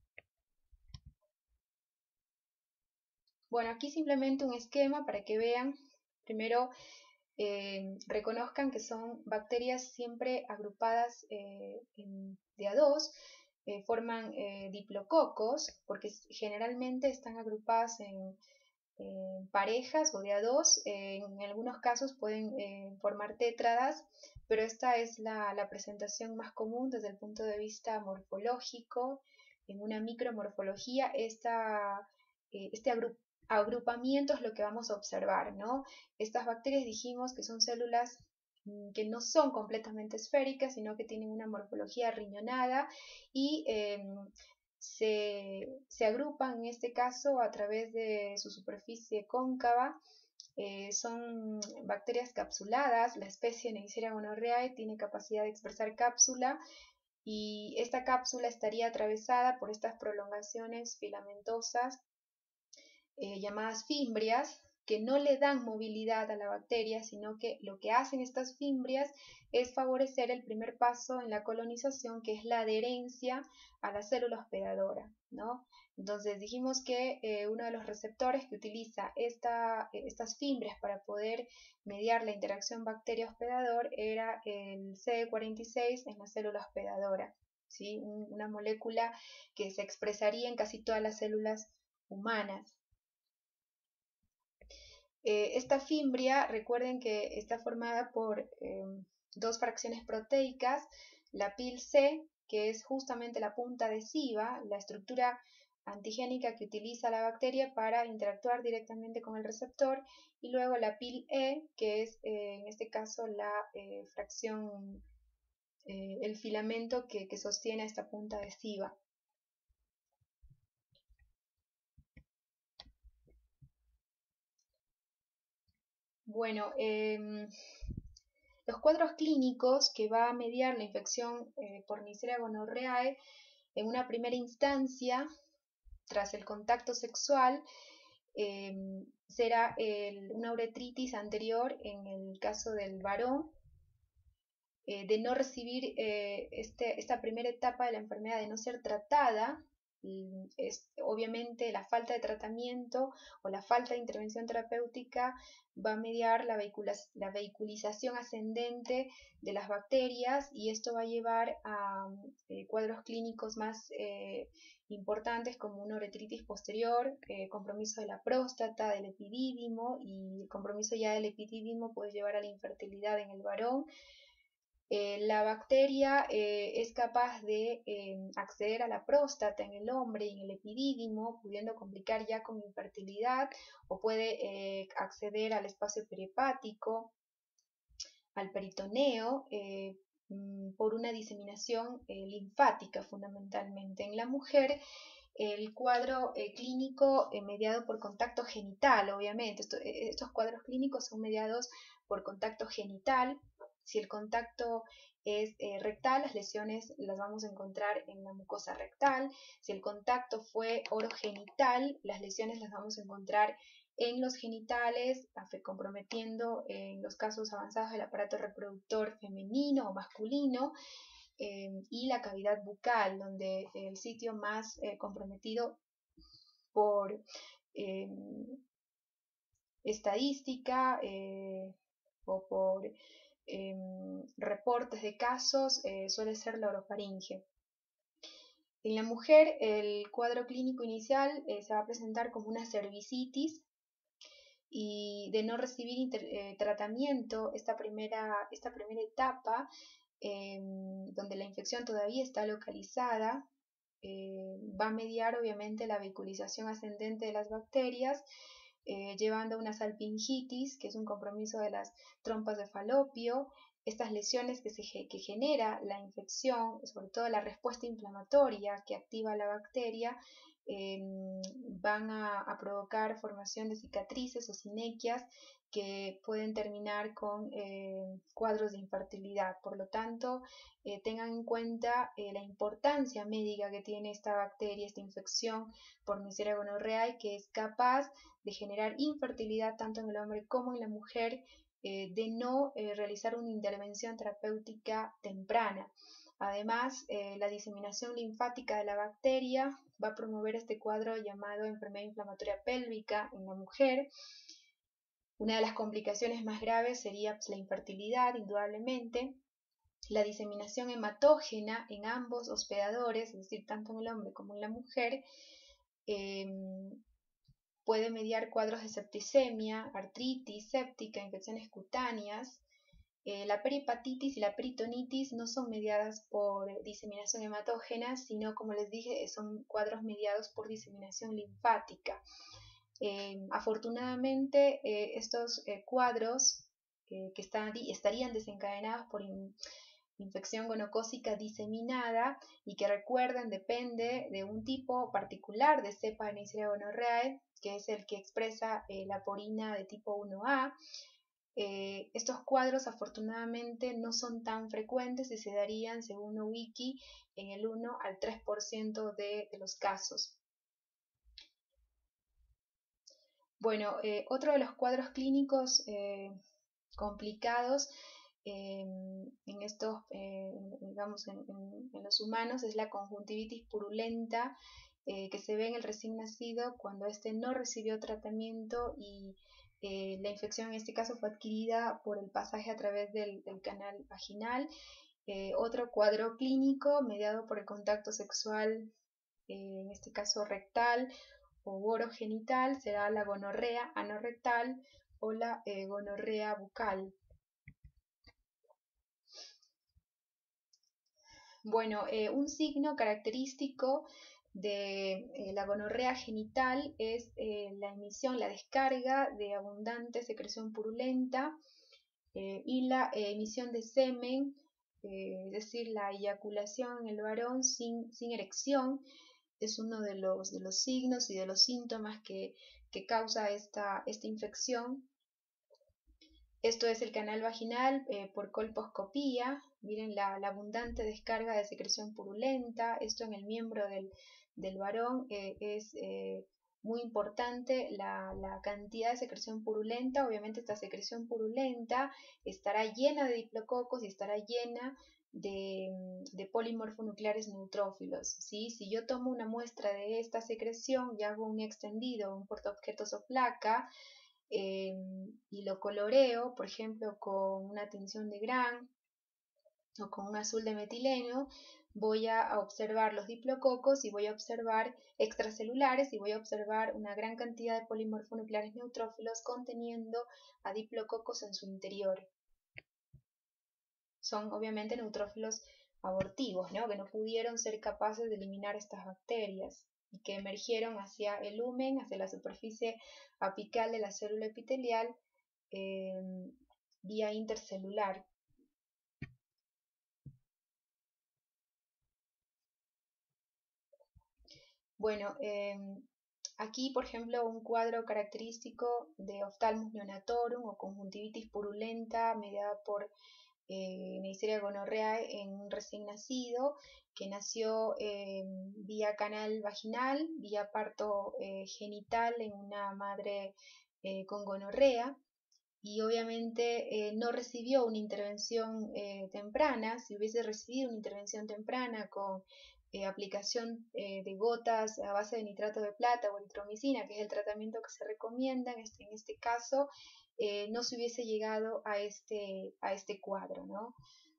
Bueno, aquí simplemente un esquema para que vean. Primero, reconozcan que son bacterias siempre agrupadas de a dos. Forman diplococos, porque generalmente están agrupadas en parejas o de a dos. En algunos casos pueden formar tétradas, pero esta es la presentación más común desde el punto de vista morfológico. En una micromorfología, este agrupamiento es lo que vamos a observar, ¿no? Estas bacterias dijimos que son células que no son completamente esféricas, sino que tienen una morfología riñonada y se agrupan en este caso a través de su superficie cóncava. Son bacterias capsuladas. La especie Neisseria gonorrhoeae tiene capacidad de expresar cápsula, y esta cápsula estaría atravesada por estas prolongaciones filamentosas llamadas fimbrias, que no le dan movilidad a la bacteria, sino que lo que hacen estas fimbrias es favorecer el primer paso en la colonización, que es la adherencia a la célula hospedadora, ¿no? Entonces dijimos que uno de los receptores que utiliza estas fimbrias para poder mediar la interacción bacteria-hospedador era el CD46 en la célula hospedadora. ¿sí? Una molécula que se expresaría en casi todas las células humanas. Esta fimbria, recuerden que está formada por dos fracciones proteicas, la PIL-C, que es justamente la punta adhesiva, la estructura antigénica que utiliza la bacteria para interactuar directamente con el receptor, y luego la PIL-E, que es en este caso la fracción, el filamento que sostiene esta punta adhesiva. Bueno, los cuadros clínicos que va a mediar la infección por Neisseria gonorrhoeae en una primera instancia, tras el contacto sexual, será una uretritis anterior en el caso del varón, de no recibir esta primera etapa de la enfermedad, de no ser tratada. Es, obviamente la falta de tratamiento o la falta de intervención terapéutica va a mediar la vehiculización ascendente de las bacterias, y esto va a llevar a cuadros clínicos más importantes como una uretritis posterior, compromiso de la próstata, del epidídimo, y el compromiso ya del epidídimo puede llevar a la infertilidad en el varón. La bacteria es capaz de acceder a la próstata en el hombre y en el epidídimo, pudiendo complicar ya con infertilidad, o puede acceder al espacio perihepático, al peritoneo, por una diseminación linfática fundamentalmente. En la mujer, el cuadro clínico mediado por contacto genital, obviamente. Estos cuadros clínicos son mediados por contacto genital. Si el contacto es rectal, las lesiones las vamos a encontrar en la mucosa rectal. Si el contacto fue orogenital, las lesiones las vamos a encontrar en los genitales, comprometiendo en los casos avanzados el aparato reproductor femenino o masculino, y la cavidad bucal, donde el sitio más comprometido por estadística o por reportes de casos suele ser la orofaringe. En la mujer, el cuadro clínico inicial se va a presentar como una cervicitis, y de no recibir tratamiento esta primera etapa, donde la infección todavía está localizada, va a mediar obviamente la vehiculización ascendente de las bacterias, llevando a una salpingitis, que es un compromiso de las trompas de Falopio. Estas lesiones que genera la infección, sobre todo la respuesta inflamatoria que activa la bacteria, van a provocar formación de cicatrices o sinequias que pueden terminar con cuadros de infertilidad. Por lo tanto, tengan en cuenta la importancia médica que tiene esta bacteria, esta infección por Neisseria gonorrhoeae, que es capaz de generar infertilidad tanto en el hombre como en la mujer, de no realizar una intervención terapéutica temprana. Además, la diseminación linfática de la bacteria va a promover este cuadro llamado enfermedad inflamatoria pélvica en la mujer. Una de las complicaciones más graves sería la infertilidad, indudablemente. La diseminación hematógena en ambos hospedadores, es decir, tanto en el hombre como en la mujer, puede mediar cuadros de septicemia, artritis séptica, infecciones cutáneas. La perihepatitis y la peritonitis no son mediadas por diseminación hematógena, sino, como les dije, son cuadros mediados por diseminación linfática. Afortunadamente, estos cuadros que estarían desencadenados por infección gonocócica diseminada, y que, recuerden, depende de un tipo particular de cepa de Neisseria gonorrhoeae, que es el que expresa la porina de tipo 1A. Estos cuadros afortunadamente no son tan frecuentes y se darían, según Wiki, en el 1 al 3% de los casos. Bueno, otro de los cuadros clínicos complicados en estos, digamos, en los humanos, es la conjuntivitis purulenta, que se ve en el recién nacido cuando éste no recibió tratamiento, y la infección en este caso fue adquirida por el pasaje a través del canal vaginal, Otro cuadro clínico mediado por el contacto sexual, en este caso rectal o orogenital, será la gonorrea anorrectal o la gonorrea bucal. Bueno, un signo característico de la gonorrea genital es la emisión, la descarga de abundante secreción purulenta y la emisión de semen, es decir, la eyaculación en el varón sin erección, es uno de los signos y de los síntomas que causa esta infección. Esto es el canal vaginal por colposcopía. Miren la abundante descarga de secreción purulenta. Esto en el miembro del varón es muy importante la cantidad de secreción purulenta. Obviamente esta secreción purulenta estará llena de diplococos y estará llena de polimorfonucleares neutrófilos, ¿sí? Si yo tomo una muestra de esta secreción y hago un extendido, un portaobjetos o placa, y lo coloreo, por ejemplo, con una tinción de Gran o con un azul de metileno, voy a observar los diplococos y voy a observar extracelulares y voy a observar una gran cantidad de polimorfonucleares neutrófilos conteniendo a diplococos en su interior. Son obviamente neutrófilos abortivos, ¿no? Que no pudieron ser capaces de eliminar estas bacterias y que emergieron hacia el lumen, hacia la superficie apical de la célula epitelial vía intercelular. Bueno, aquí por ejemplo un cuadro característico de Ophthalmos neonatorum o conjuntivitis purulenta mediada por Neisseria gonorrhoeae en un recién nacido que nació vía canal vaginal, vía parto genital en una madre con gonorrea y obviamente no recibió una intervención temprana. Si hubiese recibido una intervención temprana con aplicación de gotas a base de nitrato de plata o eritromicina, que es el tratamiento que se recomienda en este caso, no se hubiese llegado a este cuadro, ¿no?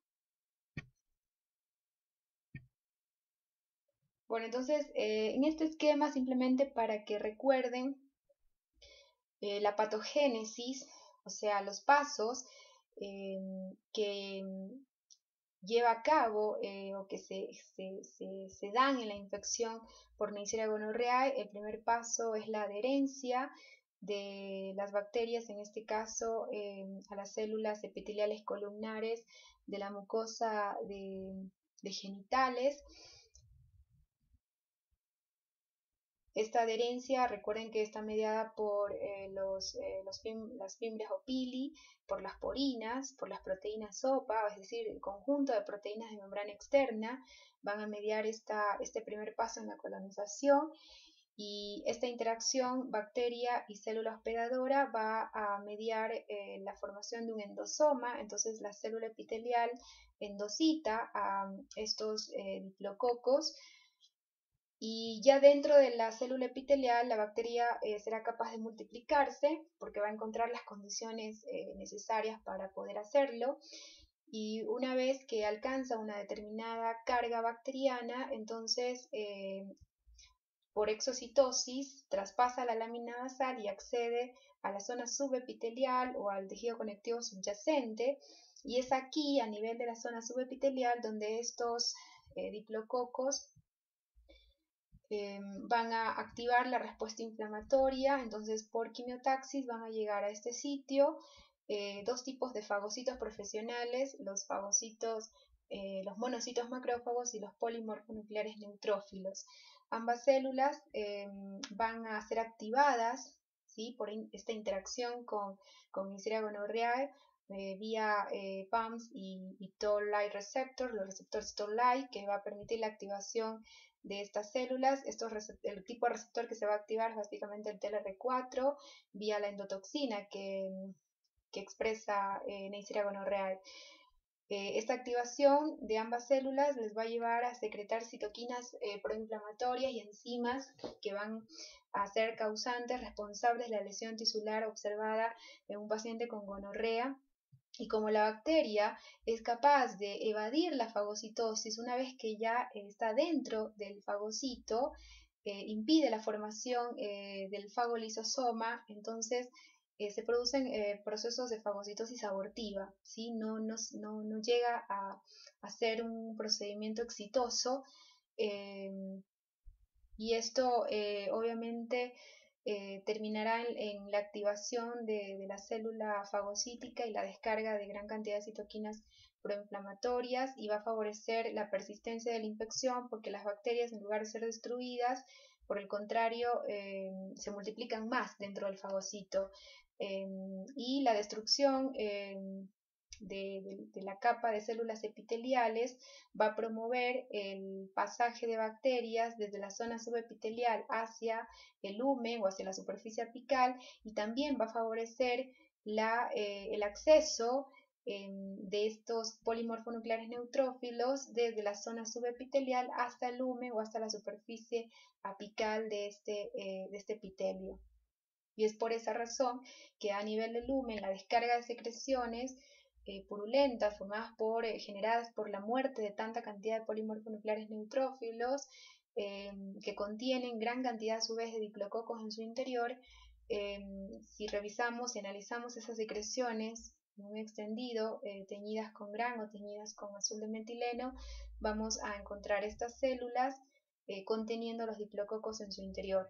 Bueno, entonces en este esquema, simplemente para que recuerden la patogénesis, o sea, los pasos que lleva a cabo o que se dan en la infección por Neisseria gonorrhoeae. El primer paso es la adherencia de las bacterias, en este caso a las células epiteliales columnares de la mucosa de genitales. Esta adherencia, recuerden que está mediada por las fimbrias o pili, por las porinas, por las proteínas OPA, es decir, el conjunto de proteínas de membrana externa, van a mediar este primer paso en la colonización, y esta interacción bacteria y célula hospedadora va a mediar la formación de un endosoma. Entonces la célula epitelial endocita a estos diplococos, y ya dentro de la célula epitelial la bacteria será capaz de multiplicarse porque va a encontrar las condiciones necesarias para poder hacerlo, y una vez que alcanza una determinada carga bacteriana, entonces por exocitosis traspasa la lámina basal y accede a la zona subepitelial o al tejido conectivo subyacente, y es aquí, a nivel de la zona subepitelial, donde estos diplococos van a activar la respuesta inflamatoria. Entonces por quimiotaxis van a llegar a este sitio dos tipos de fagocitos profesionales, los fagocitos, los monocitos macrófagos y los polimorfonucleares neutrófilos. Ambas células van a ser activadas, ¿sí?, por esta interacción con Neisseria gonorrhoeae vía PAMS y Toll-like receptors, los receptores Toll-like, que va a permitir la activación de estas células. El tipo de receptor que se va a activar es básicamente el TLR4 vía la endotoxina que expresa Neisseria gonorrhoeae. Esta activación de ambas células les va a llevar a secretar citoquinas proinflamatorias y enzimas que van a ser causantes responsables de la lesión tisular observada en un paciente con gonorrea Y como la bacteria es capaz de evadir la fagocitosis una vez que ya está dentro del fagocito, impide la formación del fagolisosoma, entonces se producen procesos de fagocitosis abortiva, ¿sí? No llega a ser un procedimiento exitoso, eh, y esto obviamente terminará en la activación de la célula fagocítica y la descarga de gran cantidad de citoquinas proinflamatorias, y va a favorecer la persistencia de la infección, porque las bacterias, en lugar de ser destruidas, por el contrario, se multiplican más dentro del fagocito, y la destrucción de la capa de células epiteliales va a promover el pasaje de bacterias desde la zona subepitelial hacia el lumen o hacia la superficie apical, y también va a favorecer el acceso de estos polimorfonucleares neutrófilos desde la zona subepitelial hasta el lumen o hasta la superficie apical de este epitelio. Y es por esa razón que a nivel del lumen la descarga de secreciones purulentas generadas por la muerte de tanta cantidad de polimorfonucleares neutrófilos, que contienen gran cantidad a su vez de diplococos en su interior. Si revisamos y analizamos esas secreciones muy extendido, teñidas con gran o teñidas con azul de metileno, vamos a encontrar estas células conteniendo los diplococos en su interior.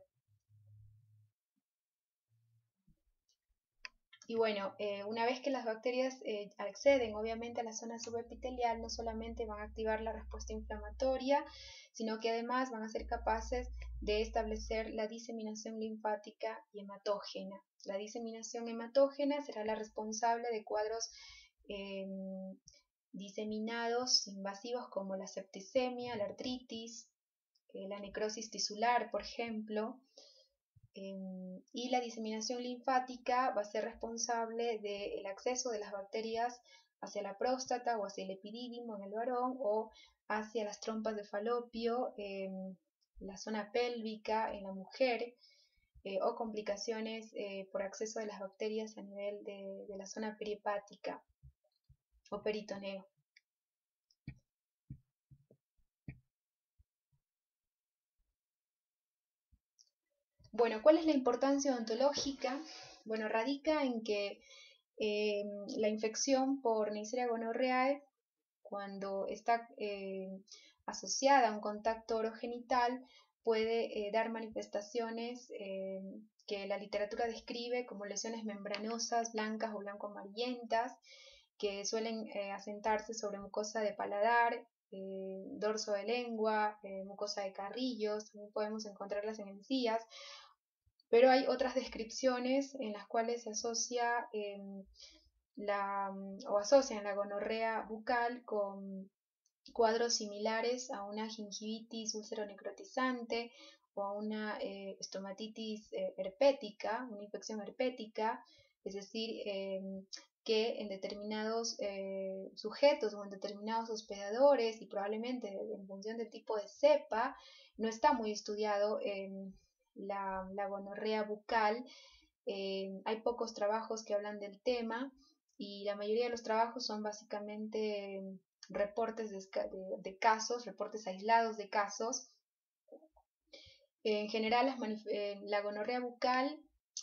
Y bueno, una vez que las bacterias acceden obviamente a la zona subepitelial, no solamente van a activar la respuesta inflamatoria, sino que además van a ser capaces de establecer la diseminación linfática y hematógena. La diseminación hematógena será la responsable de cuadros eh, diseminados invasivos como la septicemia, la artritis, la necrosis tisular, por ejemplo. Y la diseminación linfática va a ser responsable del acceso de las bacterias hacia la próstata o hacia el epidídimo en el varón, o hacia las trompas de falopio en la zona pélvica en la mujer, o complicaciones por acceso de las bacterias a nivel de la zona perihepática o peritoneo. Bueno, ¿cuál es la importancia ontológica? Bueno, radica en que la infección por Neisseria gonorrhoeae, cuando está asociada a un contacto orogenital, puede dar manifestaciones que la literatura describe como lesiones membranosas, blancas o blanco-amarillentas, que suelen asentarse sobre mucosa de paladar, dorso de lengua, mucosa de carrillos. También podemos encontrarlas en encías, pero hay otras descripciones en las cuales se asocia o asocian la gonorrea bucal con cuadros similares a una gingivitis úlcero-necrotizante o a una estomatitis herpética, una infección herpética, es decir, que en determinados sujetos o en determinados hospedadores, y probablemente en función del tipo de cepa, no está muy estudiado la gonorrea bucal. Hay pocos trabajos que hablan del tema, y la mayoría de los trabajos son básicamente reportes de casos, reportes aislados de casos. En general, la gonorrea bucal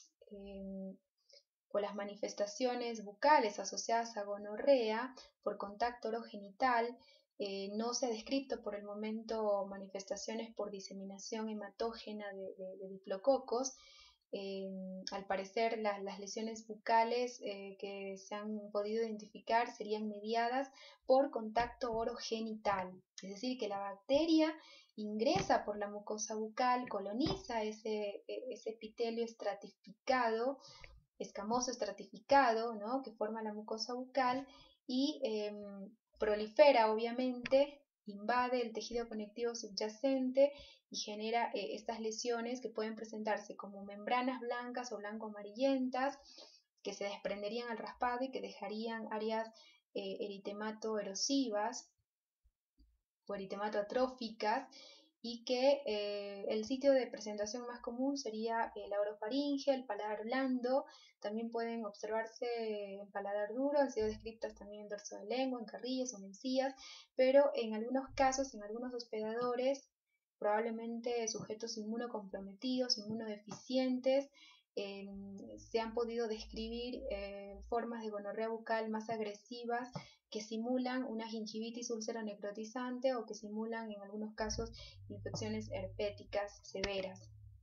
o las manifestaciones bucales asociadas a gonorrea por contacto orogenital, no se ha descrito por el momento manifestaciones por diseminación hematógena de diplococos. Al parecer, las lesiones bucales que se han podido identificar serían mediadas por contacto orogenital, es decir, que la bacteria ingresa por la mucosa bucal, coloniza ese epitelio estratificado, escamoso estratificado, ¿no?, que forma la mucosa bucal, y prolifera, obviamente, invade el tejido conectivo subyacente y genera estas lesiones que pueden presentarse como membranas blancas o blanco-amarillentas, que se desprenderían al raspado y que dejarían áreas eritemato-erosivas o eritemato-atróficas, y que el sitio de presentación más común sería la orofaringe, el paladar blando. También pueden observarse en paladar duro, han sido descritas también en dorso de lengua, en carrillas o en encías, pero en algunos casos, en algunos hospedadores, probablemente sujetos inmunocomprometidos, inmunodeficientes, se han podido describir formas de gonorrea bucal más agresivas que simulan una gingivitis úlcera necrotizante o que simulan en algunos casos infecciones herpéticas severas.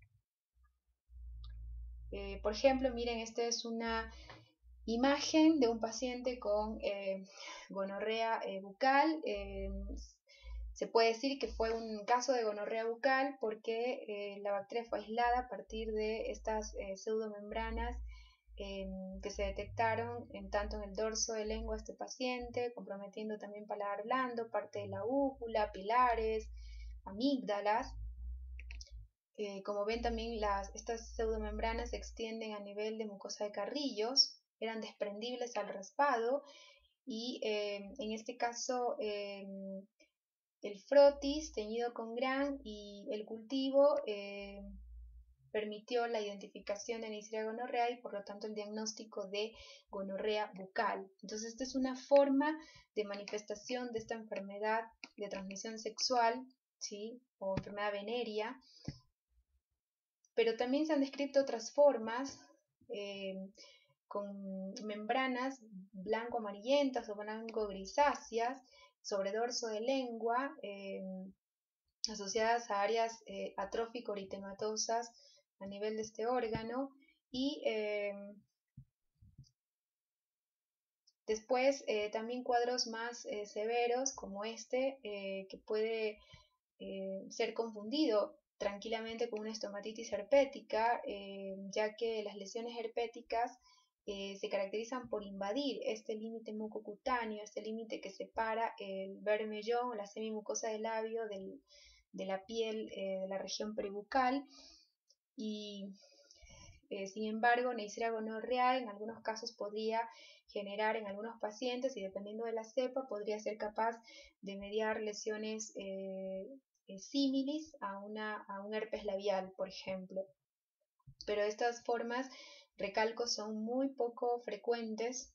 Por ejemplo, miren, esta es una imagen de un paciente con gonorrea bucal. Se puede decir que fue un caso de gonorrea bucal porque la bacteria fue aislada a partir de estas pseudomembranas que se detectaron tanto en el dorso de lengua de este paciente, comprometiendo también paladar blando, parte de la úvula, pilares, amígdalas. Como ven también estas pseudomembranas se extienden a nivel de mucosa de carrillos, eran desprendibles al raspado y en este caso el frotis teñido con gran y el cultivo permitió la identificación de Neisseria gonorrea y por lo tanto el diagnóstico de gonorrea bucal. Entonces esta es una forma de manifestación de esta enfermedad de transmisión sexual, ¿sí? O enfermedad venérea, pero también se han descrito otras formas con membranas blanco-amarillentas o blanco-grisáceas sobre dorso de lengua, asociadas a áreas atrófico-eritematosas a nivel de este órgano, y después también cuadros más severos como este, que puede ser confundido tranquilamente con una estomatitis herpética, ya que las lesiones herpéticas se caracterizan por invadir este límite mucocutáneo, este límite que separa el bermellón o la semimucosa del labio de la piel de la región peribucal, y sin embargo Neisseria gonorrhoeae en algunos casos podría generar en algunos pacientes, y dependiendo de la cepa podría ser capaz de mediar lesiones símiles a un herpes labial, por ejemplo. Pero estas formas, recalco, son muy poco frecuentes,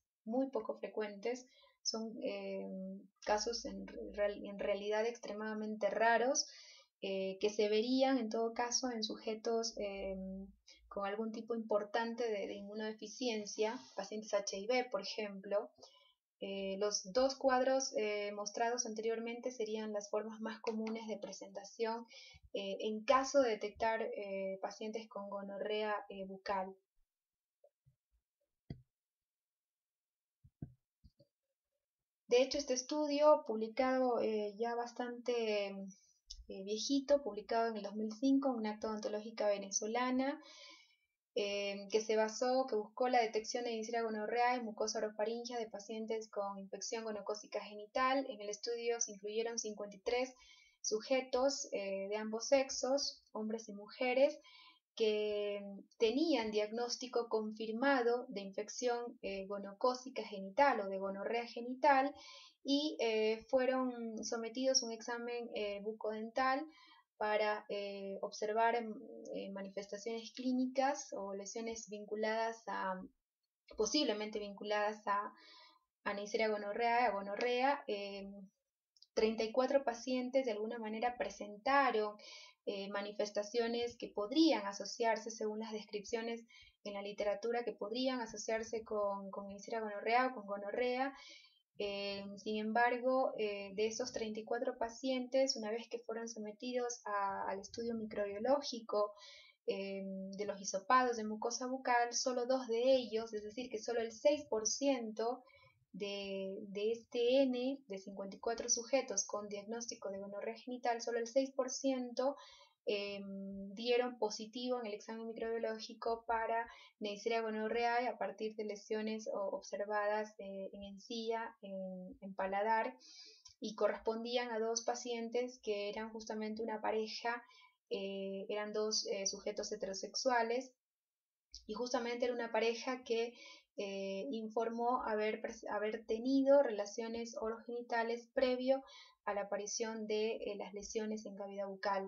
son casos en realidad extremadamente raros, que se verían en todo caso en sujetos con algún tipo importante de inmunodeficiencia, pacientes HIV, por ejemplo. Los dos cuadros mostrados anteriormente serían las formas más comunes de presentación en caso de detectar pacientes con gonorrea bucal. De hecho, este estudio, publicado ya bastante viejito, publicado en el 2005 en una acta odontológica venezolana, que buscó la detección de Neisseria gonorrhoeae en mucosa orofaringea de pacientes con infección gonocócica genital. En el estudio se incluyeron 53 sujetos de ambos sexos, hombres y mujeres, que tenían diagnóstico confirmado de infección gonocócica genital o de gonorrea genital, y fueron sometidos a un examen bucodental para observar manifestaciones clínicas o lesiones posiblemente vinculadas a Neisseria gonorrhoeae, a gonorrea. 34 pacientes de alguna manera presentaron manifestaciones que podrían asociarse, según las descripciones en la literatura, que podrían asociarse con Neisseria gonorrhoeae o con gonorrea. Sin embargo, de esos 34 pacientes, una vez que fueron sometidos al estudio microbiológico de los hisopados de mucosa bucal, solo 2 de ellos, es decir, que solo el 6% de este N de 54 sujetos con diagnóstico de gonorrea genital, solo el 6% dieron positivo en el examen microbiológico para Neisseria gonorrhoeae a partir de lesiones observadas en encía, en paladar, y correspondían a 2 pacientes que eran justamente una pareja, eran 2 sujetos heterosexuales, y justamente era una pareja que informó haber tenido relaciones orogenitales previo a la aparición de las lesiones en cavidad bucal.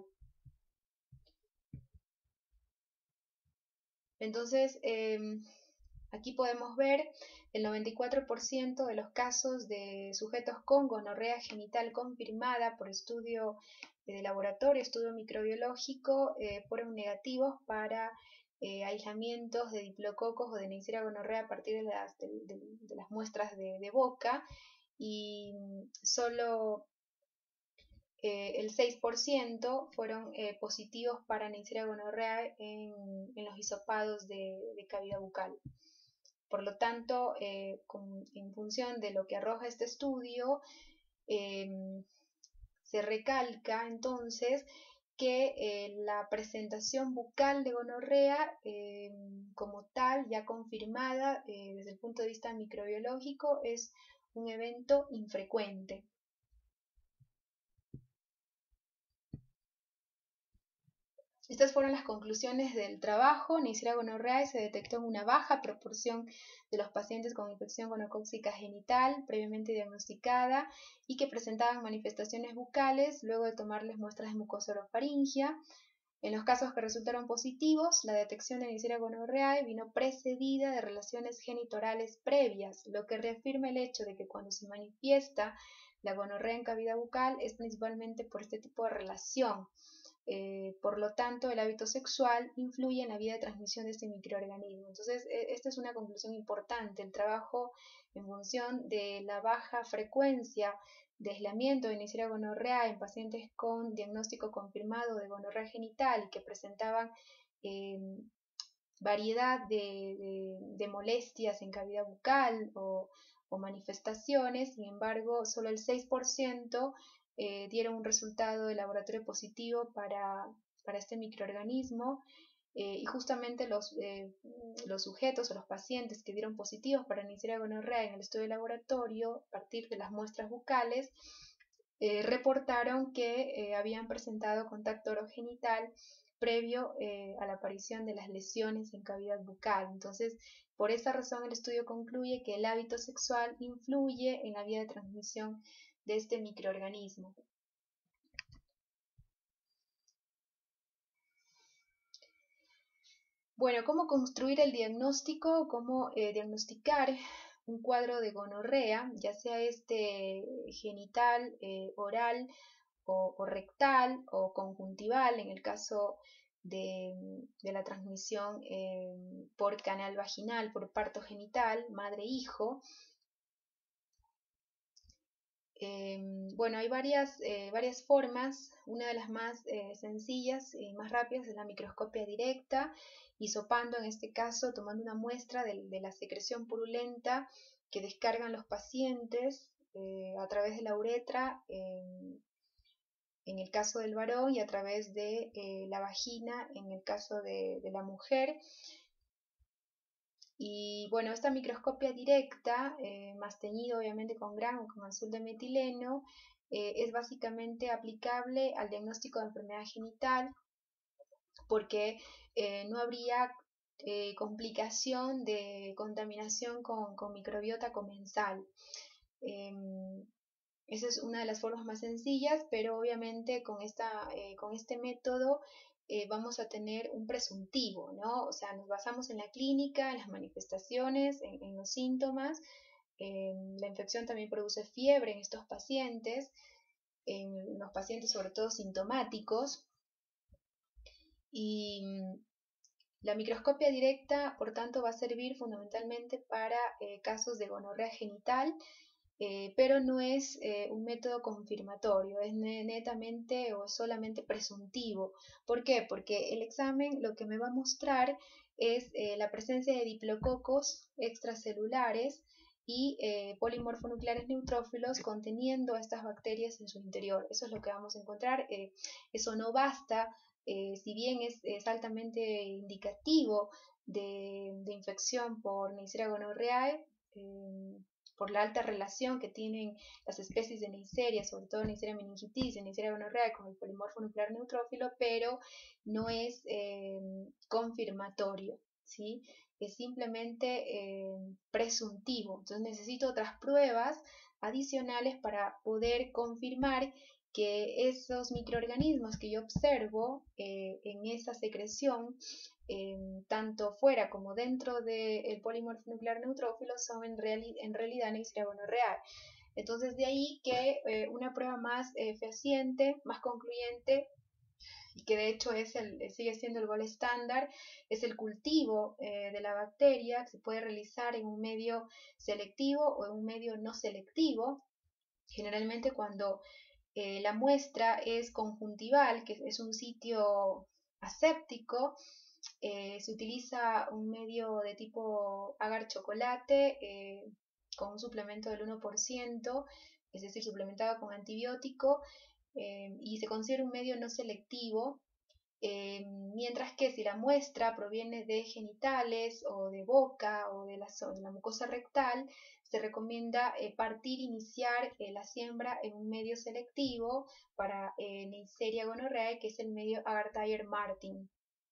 Entonces, aquí podemos ver el 94% de los casos de sujetos con gonorrea genital confirmada por estudio de laboratorio, estudio microbiológico, fueron negativos para aislamientos de diplococos o de Neisseria gonorrea a partir de las muestras de boca, y solo el 6% fueron positivos para Neisseria gonorrea en los hisopados de cavidad bucal. Por lo tanto, en función de lo que arroja este estudio, se recalca entonces que la presentación bucal de gonorrea como tal, ya confirmada desde el punto de vista microbiológico, es un evento infrecuente. Estas fueron las conclusiones del trabajo. Neisseria gonorreae se detectó en una baja proporción de los pacientes con infección gonocócica genital previamente diagnosticada y que presentaban manifestaciones bucales luego de tomarles muestras de mucosa orofaringia. En los casos que resultaron positivos, la detección de Neisseria gonorreae vino precedida de relaciones genitorales previas, lo que reafirma el hecho de que cuando se manifiesta la gonorrea en cavidad bucal es principalmente por este tipo de relación. Por lo tanto, el hábito sexual influye en la vía de transmisión de este microorganismo. Entonces, esta es una conclusión importante. El trabajo en función de la baja frecuencia de aislamiento de Neisseria gonorreae en pacientes con diagnóstico confirmado de gonorrea genital y que presentaban variedad de molestias en cavidad bucal o manifestaciones. Sin embargo, solo el 6% dieron un resultado de laboratorio positivo para este microorganismo, y justamente los sujetos o los pacientes que dieron positivos para Neisseria gonorreae en el estudio de laboratorio a partir de las muestras bucales reportaron que habían presentado contacto orogenital previo a la aparición de las lesiones en cavidad bucal. Entonces, por esa razón el estudio concluye que el hábito sexual influye en la vía de transmisión de este microorganismo. Bueno, ¿cómo construir el diagnóstico? ¿Cómo diagnosticar un cuadro de gonorrea, ya sea genital, oral o rectal o conjuntival en el caso de la transmisión por canal vaginal, por parto genital, madre-hijo? Bueno, hay varias formas. Una de las más sencillas y más rápidas es la microscopia directa, hisopando en este caso, tomando una muestra de la secreción purulenta que descargan los pacientes a través de la uretra en el caso del varón y a través de la vagina en el caso de la mujer. Y bueno, esta microscopia directa, más teñido obviamente con GRAM o con azul de metileno, es básicamente aplicable al diagnóstico de enfermedad genital porque no habría complicación de contaminación con microbiota comensal. Esa es una de las formas más sencillas, pero obviamente con este método vamos a tener un presuntivo, ¿no? O sea, nos basamos en la clínica, en las manifestaciones, en los síntomas. La infección también produce fiebre en estos pacientes, en los pacientes sobre todo sintomáticos. Y la microscopia directa, por tanto, va a servir fundamentalmente para casos de gonorrea genital, pero no es un método confirmatorio, es netamente o solamente presuntivo. ¿Por qué? Porque el examen lo que me va a mostrar es la presencia de diplococos extracelulares y polimorfonucleares neutrófilos conteniendo a estas bacterias en su interior. Eso es lo que vamos a encontrar. Eso no basta, si bien es altamente indicativo de infección por Neisseria gonorreae, por la alta relación que tienen las especies de Neisseria, sobre todo Neisseria meningitis y Neisseria gonorreae con el polimorfo nuclear neutrófilo, pero no es confirmatorio, ¿sí? Es simplemente presuntivo. Entonces necesito otras pruebas adicionales para poder confirmar que esos microorganismos que yo observo en esa secreción, tanto fuera como dentro del polimorfo nuclear neutrófilo, son en realidad Neisseria gonorrhoeae. Entonces de ahí que una prueba más fehaciente, más concluyente, y que de hecho sigue siendo el gold estándar, es el cultivo de la bacteria, que se puede realizar en un medio selectivo o en un medio no selectivo. Generalmente cuando la muestra es conjuntival, que es un sitio aséptico, se utiliza un medio de tipo agar chocolate con un suplemento del 1%, es decir, suplementado con antibiótico, y se considera un medio no selectivo, mientras que si la muestra proviene de genitales o de boca o de la mucosa rectal, se recomienda iniciar la siembra en un medio selectivo para Neisseria gonorrhoeae, que es el medio Agar-Thayer-Martin.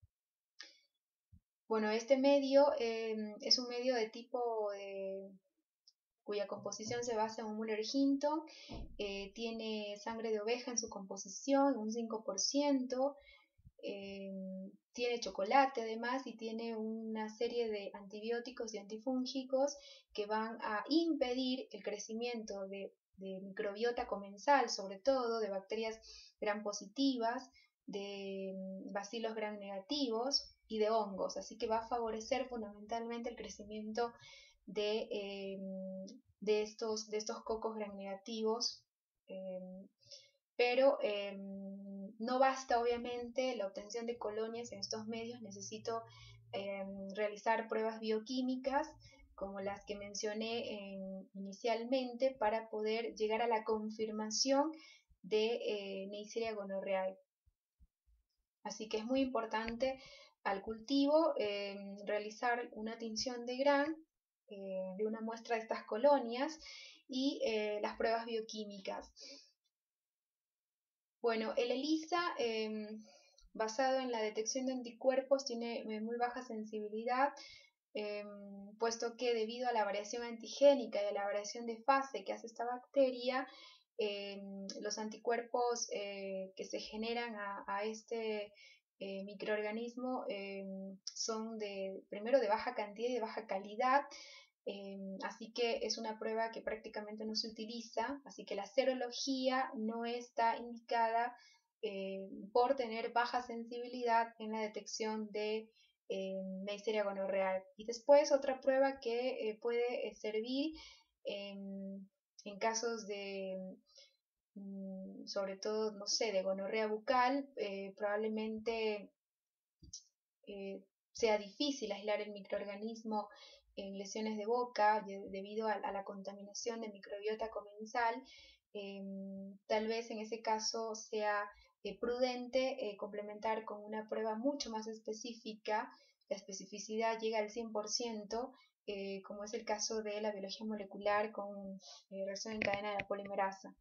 Bueno, este medio es un medio de tipo cuya composición se basa en un Muller-Hinton, tiene sangre de oveja en su composición, un 5%, tiene chocolate además y tiene una serie de antibióticos y antifúngicos que van a impedir el crecimiento de microbiota comensal, sobre todo de bacterias gram positivas, de bacilos gram negativos y de hongos, así que va a favorecer fundamentalmente el crecimiento de estos cocos gram negativos, pero no basta obviamente la obtención de colonias en estos medios, necesito realizar pruebas bioquímicas como las que mencioné inicialmente para poder llegar a la confirmación de Neisseria gonorrhoeae. Así que es muy importante al cultivo realizar una tinción de Gram de una muestra de estas colonias y las pruebas bioquímicas. Bueno, el ELISA, basado en la detección de anticuerpos, tiene muy baja sensibilidad, puesto que debido a la variación antigénica y a la variación de fase que hace esta bacteria, los anticuerpos que se generan a este microorganismo son primero de baja cantidad y de baja calidad, así que es una prueba que prácticamente no se utiliza, así que la serología no está indicada por tener baja sensibilidad en la detección de Neisseria gonorrhoeae. Y después otra prueba que puede servir en casos de sobre todo, no sé, de gonorrea bucal, probablemente sea difícil aislar el microorganismo en lesiones de boca debido a la contaminación de microbiota comensal. Tal vez en ese caso sea prudente complementar con una prueba mucho más específica. La especificidad llega al 100%, como es el caso de la biología molecular con reacción en cadena de la polimerasa.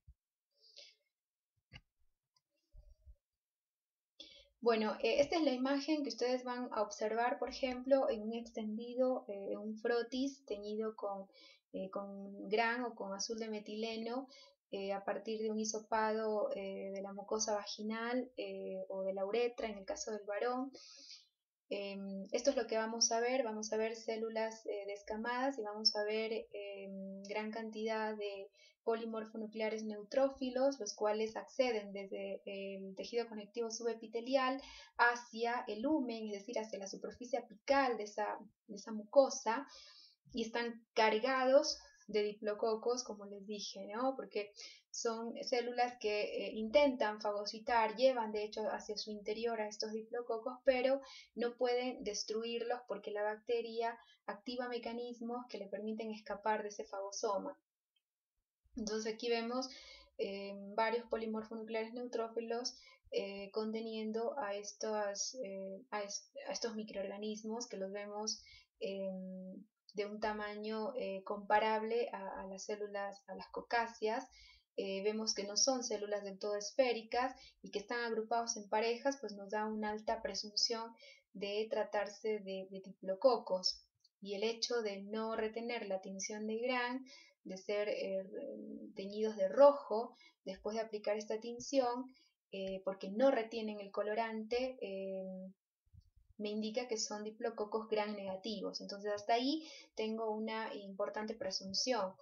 Bueno, esta es la imagen que ustedes van a observar, por ejemplo, en un extendido, un frotis teñido con Gram o con azul de metileno a partir de un hisopado de la mucosa vaginal o de la uretra en el caso del varón. Esto es lo que vamos a ver células descamadas y vamos a ver gran cantidad de polimorfonucleares neutrófilos, los cuales acceden desde el tejido conectivo subepitelial hacia el lumen, es decir, hacia la superficie apical de esa mucosa, y están cargados de diplococos, como les dije, ¿no? Porque son células que intentan fagocitar, llevan de hecho hacia su interior a estos diplococos, pero no pueden destruirlos porque la bacteria activa mecanismos que le permiten escapar de ese fagosoma. Entonces aquí vemos varios polimorfonucleares neutrófilos conteniendo a estos microorganismos que los vemos de un tamaño comparable a las células, a las cocáceas. Vemos que no son células del todo esféricas y que están agrupados en parejas, pues nos da una alta presunción de tratarse de diplococos. Y el hecho de no retener la tinción de Gram de ser teñidos de rojo después de aplicar esta tinción, porque no retienen el colorante, me indica que son diplococos gram negativos. Entonces hasta ahí tengo una importante presunción.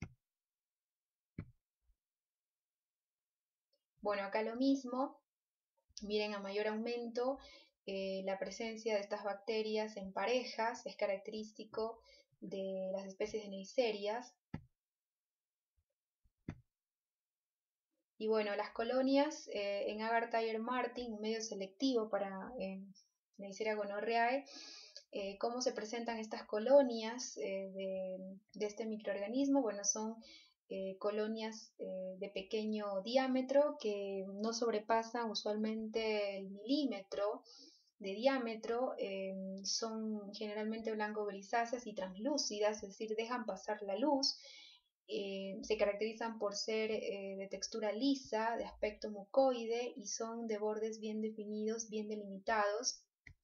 Bueno, acá lo mismo, miren, a mayor aumento, la presencia de estas bacterias en parejas es característico de las especies de Neisseria. Y bueno, las colonias en Agar Tiger Martin, un medio selectivo para Neisseria gonorrhoeae, ¿cómo se presentan estas colonias de este microorganismo? Bueno, son colonias de pequeño diámetro que no sobrepasan usualmente el milímetro de diámetro, son generalmente blanco-grisáceas y translúcidas, es decir, dejan pasar la luz. Se caracterizan por ser de textura lisa, de aspecto mucoide y son de bordes bien definidos, bien delimitados.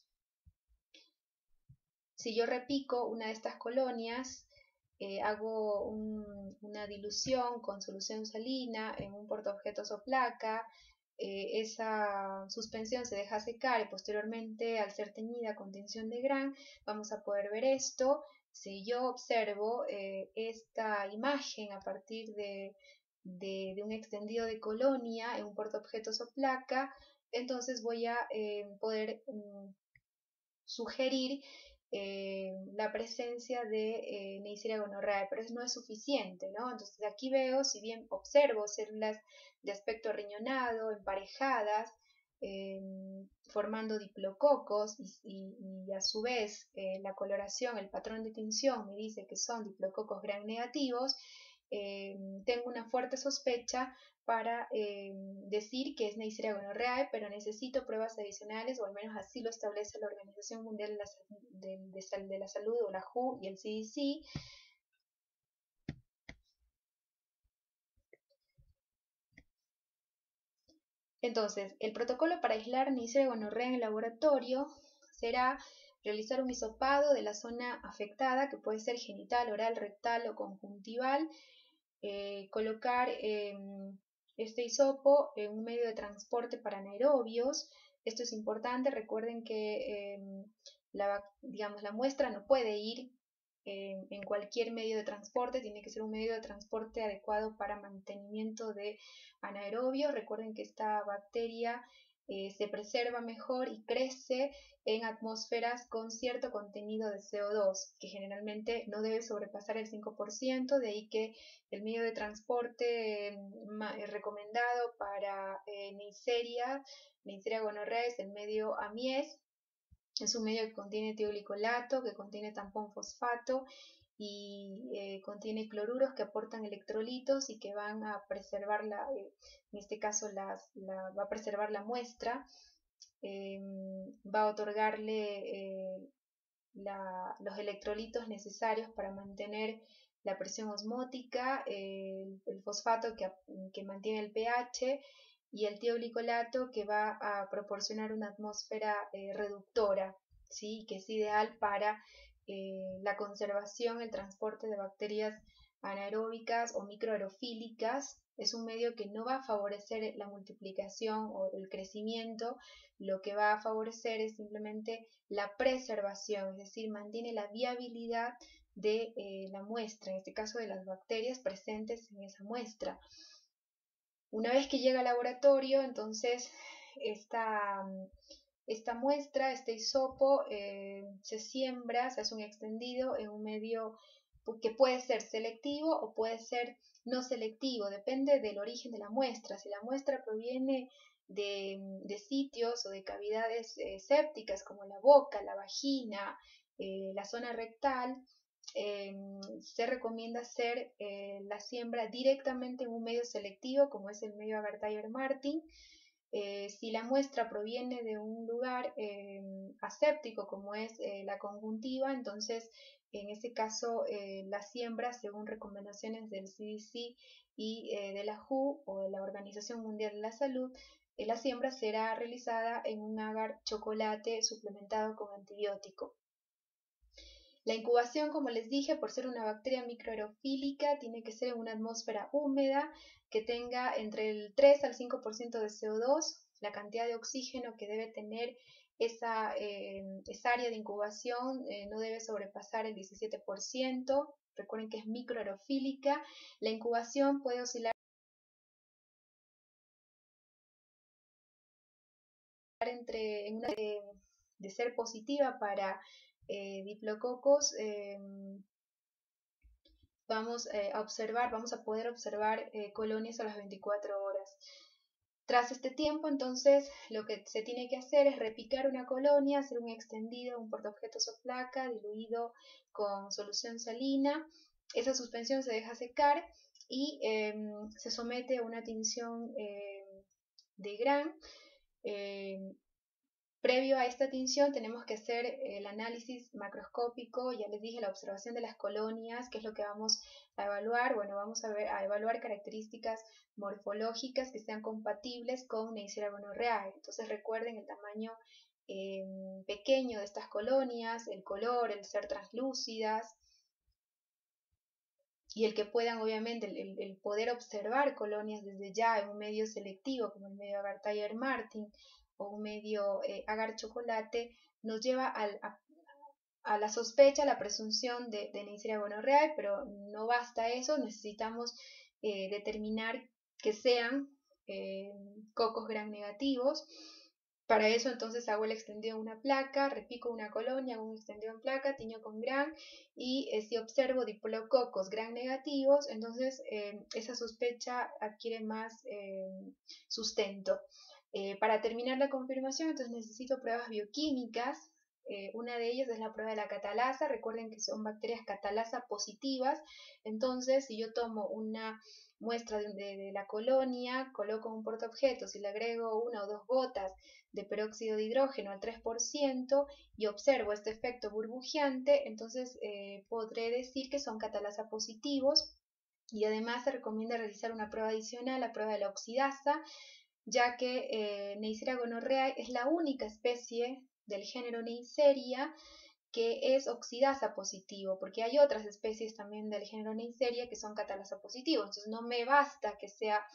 Si yo repico una de estas colonias, hago una dilución con solución salina en un portaobjetos o placa, esa suspensión se deja secar y posteriormente, al ser teñida con tinción de Gram, vamos a poder ver esto. Si yo observo esta imagen a partir de un extendido de colonia en un portaobjetos o placa, entonces voy a poder sugerir la presencia de Neisseria gonorrhoeae, pero eso no es suficiente, ¿no? Entonces aquí veo, si bien observo células de aspecto riñonado, emparejadas, formando diplococos y a su vez la coloración, el patrón de tinción me dice que son diplococos gram negativos, tengo una fuerte sospecha para decir que es Neisseria gonorrhoeae, pero necesito pruebas adicionales, o al menos así lo establece la Organización Mundial de la Salud, o la WHO y el CDC. Entonces, el protocolo para aislar Neisseria gonorrhoeae en el laboratorio será realizar un hisopado de la zona afectada, que puede ser genital, oral, rectal o conjuntival, colocar este hisopo en un medio de transporte para anaerobios. Esto es importante, recuerden que la muestra no puede ir en cualquier medio de transporte, tiene que ser un medio de transporte adecuado para mantenimiento de anaerobios. Recuerden que esta bacteria se preserva mejor y crece en atmósferas con cierto contenido de CO2, que generalmente no debe sobrepasar el 5%, de ahí que el medio de transporte recomendado para Neisseria gonorrhoeae es el medio AMIES. Es un medio que contiene tioglicolato, que contiene tampón fosfato y contiene cloruros que aportan electrolitos y que van a preservar en este caso va a preservar la muestra, va a otorgarle los electrolitos necesarios para mantener la presión osmótica, el fosfato que mantiene el pH y el tioglicolato que va a proporcionar una atmósfera reductora, ¿sí? Que es ideal para la conservación, el transporte de bacterias anaeróbicas o microaerofílicas. Es un medio que no va a favorecer la multiplicación o el crecimiento, lo que va a favorecer es simplemente la preservación, es decir, mantiene la viabilidad de la muestra, en este caso de las bacterias presentes en esa muestra. Una vez que llega al laboratorio, entonces esta muestra, este hisopo, se siembra, se hace un extendido en un medio que puede ser selectivo o puede ser no selectivo, depende del origen de la muestra. Si la muestra proviene de sitios o de cavidades sépticas como la boca, la vagina, la zona rectal, se recomienda hacer la siembra directamente en un medio selectivo como es el medio Agar Tiger Martin. Si la muestra proviene de un lugar aséptico como es la conjuntiva, entonces en ese caso la siembra, según recomendaciones del CDC y de la WHO o de la Organización Mundial de la Salud, la siembra será realizada en un agar chocolate suplementado con antibiótico. La incubación, como les dije, por ser una bacteria microaerofílica, tiene que ser en una atmósfera húmeda que tenga entre el 3 al 5% de CO2. La cantidad de oxígeno que debe tener esa área de incubación no debe sobrepasar el 17%. Recuerden que es microaerofílica. La incubación puede oscilar entre una de ser positiva para diplococos. Vamos a poder observar colonias a las 24 horas. Tras este tiempo, entonces, lo que se tiene que hacer es repicar una colonia, hacer un extendido, un portaobjetos o placa diluido con solución salina. Esa suspensión se deja secar y se somete a una tinción de Gram. Previo a esta tinción tenemos que hacer el análisis macroscópico, ya les dije, la observación de las colonias, que es lo que vamos a evaluar. Bueno, vamos a evaluar características morfológicas que sean compatibles con Neisseria gonorrhoeae. Entonces recuerden el tamaño pequeño de estas colonias, el color, el ser translúcidas, y el que puedan, obviamente, el poder observar colonias desde ya en un medio selectivo como el medio Agar-Thayer-Martin o un medio agar-chocolate, nos lleva a la sospecha, a la presunción de Neisseria gonorrhoeae, pero no basta eso, necesitamos determinar que sean cocos gram negativos. Para eso entonces hago el extendido en una placa, repico una colonia, hago un extendido en placa, tiño con gram y si observo diplococos gram negativos, entonces esa sospecha adquiere más sustento. Para terminar la confirmación, entonces necesito pruebas bioquímicas. Una de ellas es la prueba de la catalasa. Recuerden que son bacterias catalasa positivas. Entonces, si yo tomo una muestra de la colonia, coloco un portaobjetos y le agrego 1 o 2 gotas de peróxido de hidrógeno al 3% y observo este efecto burbujeante, entonces podré decir que son catalasa positivos. Y además se recomienda realizar una prueba adicional, la prueba de la oxidasa, ya que Neisseria gonorrhoeae es la única especie del género Neisseria que es oxidasa positivo, porque hay otras especies también del género Neisseria que son catalasa positivo. Entonces no me basta que sea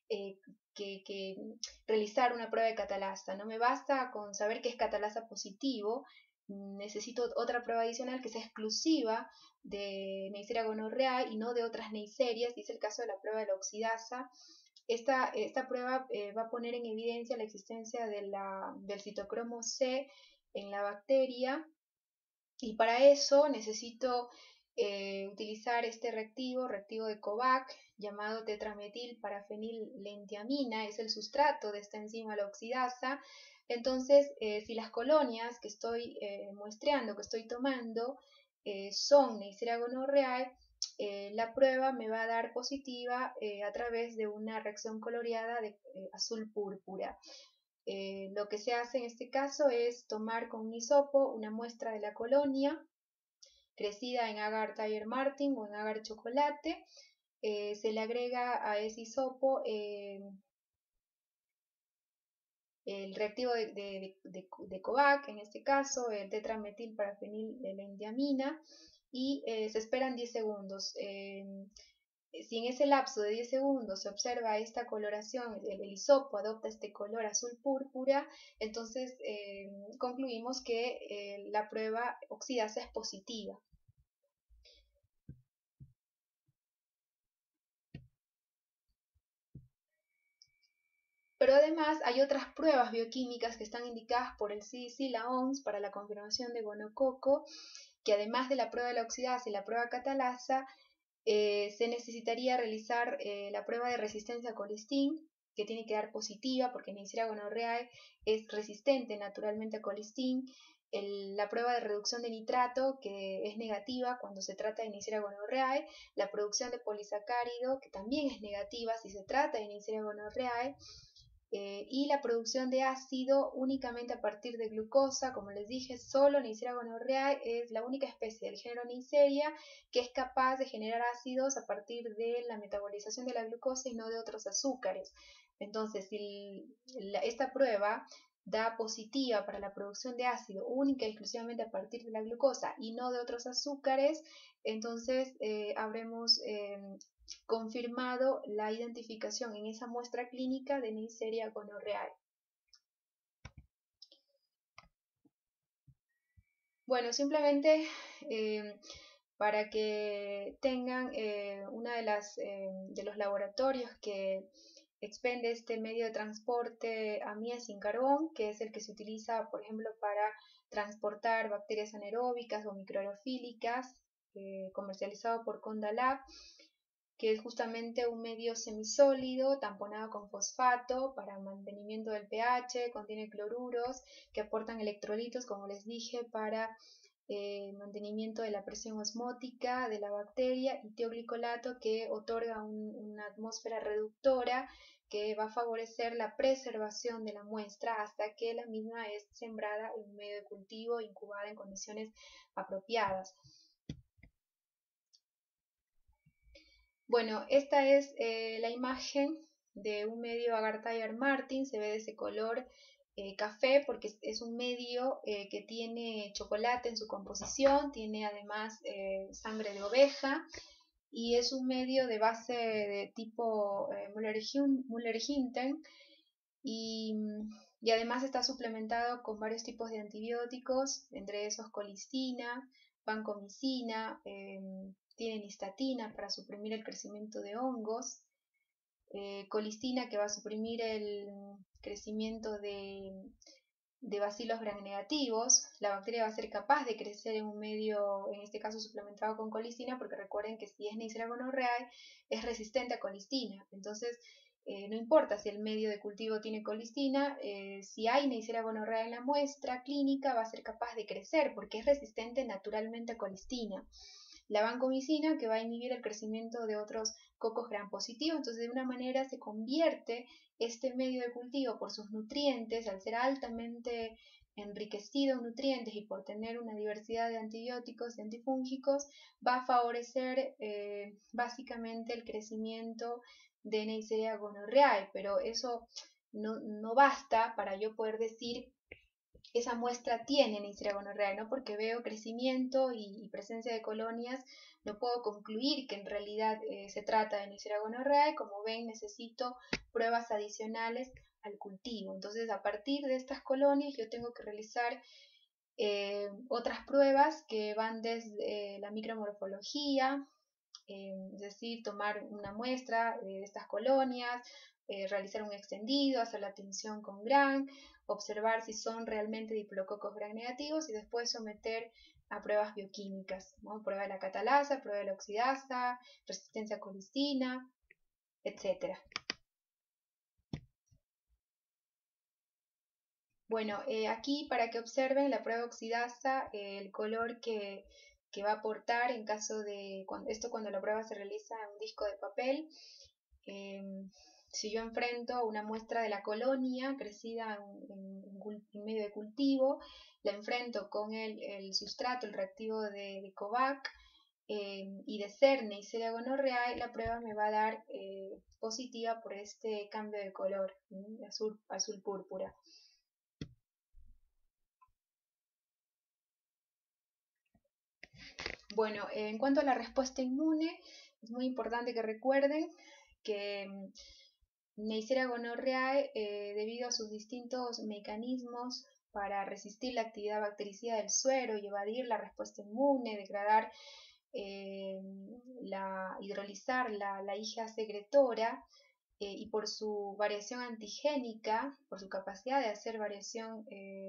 que realizar una prueba de catalasa, no me basta con saber que es catalasa positivo, necesito otra prueba adicional que sea exclusiva de Neisseria gonorrhoeae y no de otras Neisserias, y es el caso de la prueba de la oxidasa. Esta prueba va a poner en evidencia la existencia del citocromo C en la bacteria, y para eso necesito utilizar este reactivo de Kovac, llamado tetrametilparafenillentiamina, es el sustrato de esta enzima, la oxidasa. Entonces, si las colonias que estoy muestreando, que estoy tomando, son Neisseria gonorrhoeae, la prueba me va a dar positiva a través de una reacción coloreada de azul púrpura. Lo que se hace en este caso es tomar con un hisopo una muestra de la colonia crecida en Agar-Thayer-Martin o en agar-chocolate. Se le agrega a ese hisopo el reactivo de Kovac, en este caso el tetrametilparafenillentiamina, y se esperan 10 segundos. Si en ese lapso de 10 segundos se observa esta coloración, el hisopo adopta este color azul púrpura, entonces concluimos que la prueba oxidasa es positiva. Pero además hay otras pruebas bioquímicas que están indicadas por el CDC y la OMS para la confirmación de gonococo, que además de la prueba de la oxidasa y la prueba catalasa, se necesitaría realizar la prueba de resistencia a colistin, que tiene que dar positiva porque Neisseria gonorrhoeae es resistente naturalmente a colistin. La prueba de reducción de nitrato, que es negativa cuando se trata de Neisseria gonorrhoeae. La producción de polisacárido, que también es negativa si se trata de Neisseria gonorrhoeae. Y la producción de ácido únicamente a partir de glucosa. Como les dije, solo Neisseria gonorrhoeae es la única especie del género Neisseria que es capaz de generar ácidos a partir de la metabolización de la glucosa y no de otros azúcares. Entonces, si esta prueba da positiva para la producción de ácido única y exclusivamente a partir de la glucosa y no de otros azúcares, entonces habremos confirmado la identificación en esa muestra clínica de Neisseria gonorrhoeae. Bueno, simplemente para que tengan una de los laboratorios que expende este medio de transporte amida sin carbón, que es el que se utiliza, por ejemplo, para transportar bacterias anaeróbicas o microaerofílicas, comercializado por Condalab, que es justamente un medio semisólido tamponado con fosfato para mantenimiento del pH, contiene cloruros que aportan electrolitos, como les dije, para mantenimiento de la presión osmótica de la bacteria, y tioglicolato que otorga una atmósfera reductora que va a favorecer la preservación de la muestra hasta que la misma es sembrada en un medio de cultivo, incubada en condiciones apropiadas. Bueno, esta es la imagen de un medio Agar-Tiger Martin, se ve de ese color café porque es un medio que tiene chocolate en su composición, tiene además sangre de oveja y es un medio de base de tipo Müller-Hinten y, y además está suplementado con varios tipos de antibióticos, entre esos colistina, vancomicina, tiene nistatina para suprimir el crecimiento de hongos, colistina que va a suprimir el crecimiento de bacilos gram negativos. La bacteria va a ser capaz de crecer en un medio, en este caso suplementado con colistina, porque recuerden que si es Neisseria gonorrhoeae es resistente a colistina. Entonces, no importa si el medio de cultivo tiene colistina, si hay Neisseria gonorrhoeae en la muestra clínica va a ser capaz de crecer porque es resistente naturalmente a colistina. La vancomicina que va a inhibir el crecimiento de otros cocos gram positivos, entonces de una manera se convierte este medio de cultivo por sus nutrientes, al ser altamente enriquecido en nutrientes y por tener una diversidad de antibióticos y antifúngicos, va a favorecer básicamente el crecimiento de Neisseria gonorrhoeae, pero eso no basta para yo poder decir esa muestra tiene Neisseria gonorrhoeae, ¿no? Porque veo crecimiento y presencia de colonias, no puedo concluir que en realidad se trata de Neisseria gonorrhoeae. Como ven, necesito pruebas adicionales al cultivo. Entonces, a partir de estas colonias, yo tengo que realizar otras pruebas que van desde la micromorfología, es decir, tomar una muestra de estas colonias, realizar un extendido, hacer la tinción con Gram, observar si son realmente diplococos Gram negativos y después someter a pruebas bioquímicas, ¿no? Prueba de la catalasa, prueba de la oxidasa, resistencia a colistina, etc. Bueno, aquí para que observen la prueba oxidasa, el color que va a aportar en caso de, cuando la prueba se realiza en un disco de papel. Si yo enfrento una muestra de la colonia crecida en medio de cultivo, la enfrento con el sustrato, el reactivo de Kovac, y de ser Neisseria gonorrhoeae, la prueba me va a dar positiva por este cambio de color, azul púrpura. Bueno, en cuanto a la respuesta inmune, es muy importante que recuerden que Neisseria gonorrhoeae, debido a sus distintos mecanismos para resistir la actividad bactericida del suero y evadir la respuesta inmune, degradar, hidrolizar la IgA secretora, y por su variación antigénica, por su capacidad de hacer variación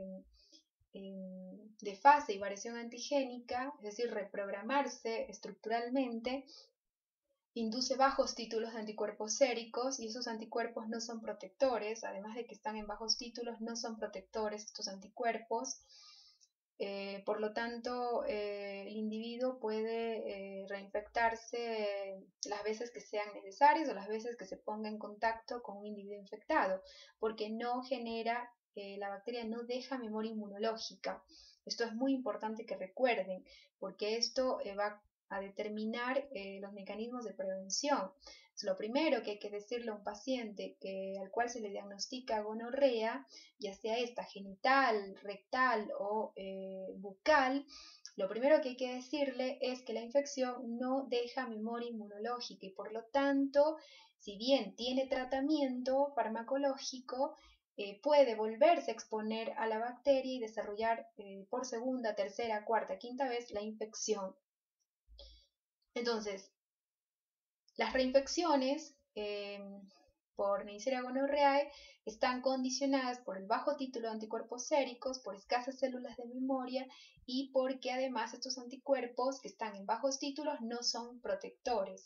de fase y variación antigénica, es decir, reprogramarse estructuralmente, induce bajos títulos de anticuerpos séricos, y esos anticuerpos no son protectores, además de que están en bajos títulos, no son protectores estos anticuerpos. Por lo tanto, el individuo puede reinfectarse las veces que sean necesarias o las veces que se ponga en contacto con un individuo infectado, porque no genera, la bacteria no deja memoria inmunológica. Esto es muy importante que recuerden, porque esto va a determinar los mecanismos de prevención. Lo primero que hay que decirle a un paciente al cual se le diagnostica gonorrea, ya sea esta genital, rectal o bucal, lo primero que hay que decirle es que la infección no deja memoria inmunológica y por lo tanto, si bien tiene tratamiento farmacológico, puede volverse a exponer a la bacteria y desarrollar por segunda, tercera, cuarta, quinta vez la infección. Entonces, las reinfecciones por Neisseria gonorrhoeae están condicionadas por el bajo título de anticuerpos séricos, por escasas células de memoria y porque además estos anticuerpos que están en bajos títulos no son protectores.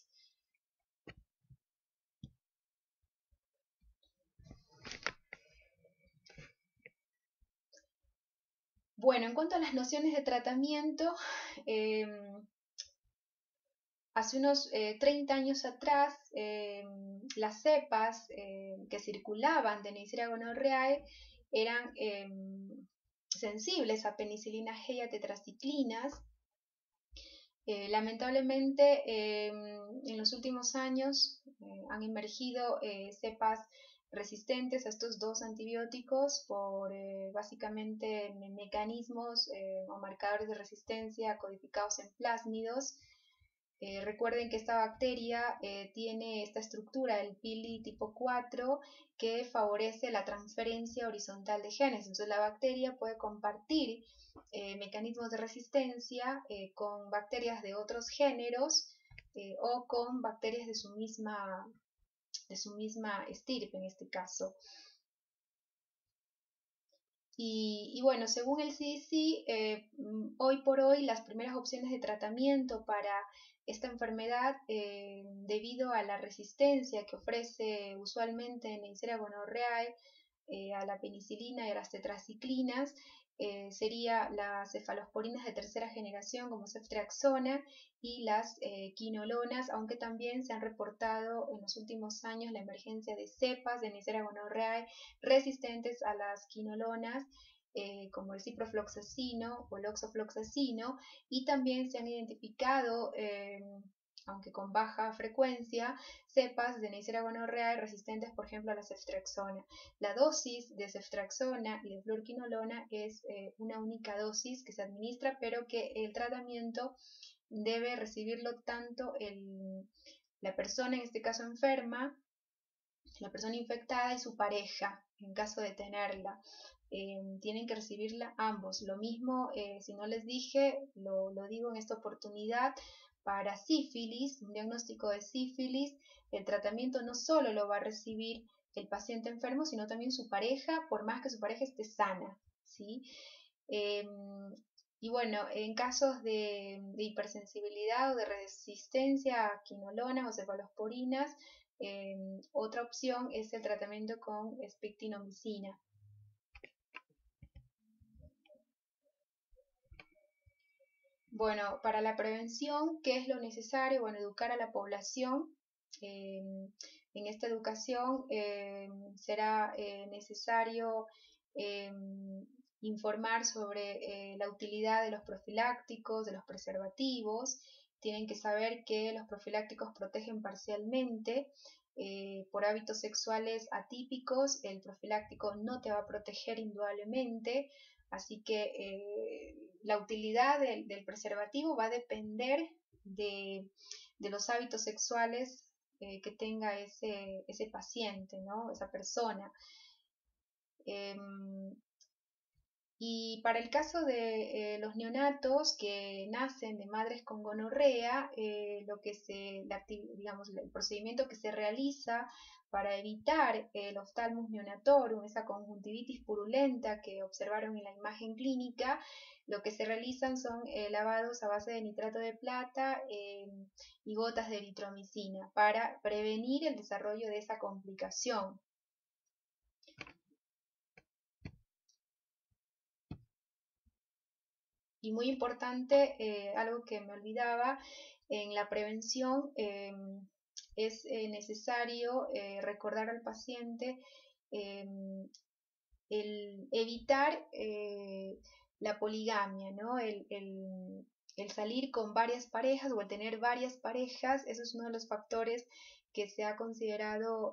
Bueno, en cuanto a las nociones de tratamiento, hace unos 30 años atrás, las cepas que circulaban de Neisseria gonorrhoeae eran sensibles a penicilina G y a tetraciclinas. Lamentablemente, en los últimos años han emergido cepas resistentes a estos dos antibióticos por básicamente mecanismos o marcadores de resistencia codificados en plásmidos. Recuerden que esta bacteria tiene esta estructura, el pili tipo 4, que favorece la transferencia horizontal de genes. Entonces la bacteria puede compartir mecanismos de resistencia con bacterias de otros géneros o con bacterias de su misma estirpe en este caso. Y bueno, según el CDC, hoy por hoy las primeras opciones de tratamiento para esta enfermedad, debido a la resistencia que ofrece usualmente Neisseria gonorrhoeae a la penicilina y a las tetraciclinas, sería las cefalosporinas de tercera generación como ceftriaxona y las quinolonas, aunque también se han reportado en los últimos años la emergencia de cepas de Neisseria gonorrhoeae resistentes a las quinolonas, como el ciprofloxacino o el oxofloxacino, y también se han identificado, aunque con baja frecuencia, cepas de Neisseria gonorrhoeae resistentes, por ejemplo, a la ceftriaxona. La dosis de ceftriaxona y de fluoroquinolona es una única dosis que se administra, pero que el tratamiento debe recibirlo tanto la persona, en este caso enferma, la persona infectada y su pareja, en caso de tenerla. Tienen que recibirla ambos. Lo mismo, si no les dije, lo digo en esta oportunidad, para sífilis, un diagnóstico de sífilis, el tratamiento no solo lo va a recibir el paciente enfermo, sino también su pareja, por más que su pareja esté sana, ¿sí? Y bueno, en casos de hipersensibilidad o de resistencia a quinolonas o cefalosporinas, otra opción es el tratamiento con spectinomicina. Bueno, para la prevención, ¿qué es lo necesario? Bueno, educar a la población. En esta educación será necesario informar sobre la utilidad de los profilácticos, de los preservativos. Tienen que saber que los profilácticos protegen parcialmente. Por hábitos sexuales atípicos, el profiláctico no te va a proteger indudablemente. Así que la utilidad del preservativo va a depender de los hábitos sexuales que tenga ese paciente, ¿no? Esa persona. Y para el caso de los neonatos que nacen de madres con gonorrea, digamos, el procedimiento que se realiza para evitar el oftalmus neonatorum, esa conjuntivitis purulenta que observaron en la imagen clínica, lo que se realizan son lavados a base de nitrato de plata y gotas de eritromicina para prevenir el desarrollo de esa complicación. Y muy importante, algo que me olvidaba, en la prevención es necesario recordar al paciente el evitar la poligamia, ¿no? El salir con varias parejas o el tener varias parejas, eso es uno de los factores que se ha considerado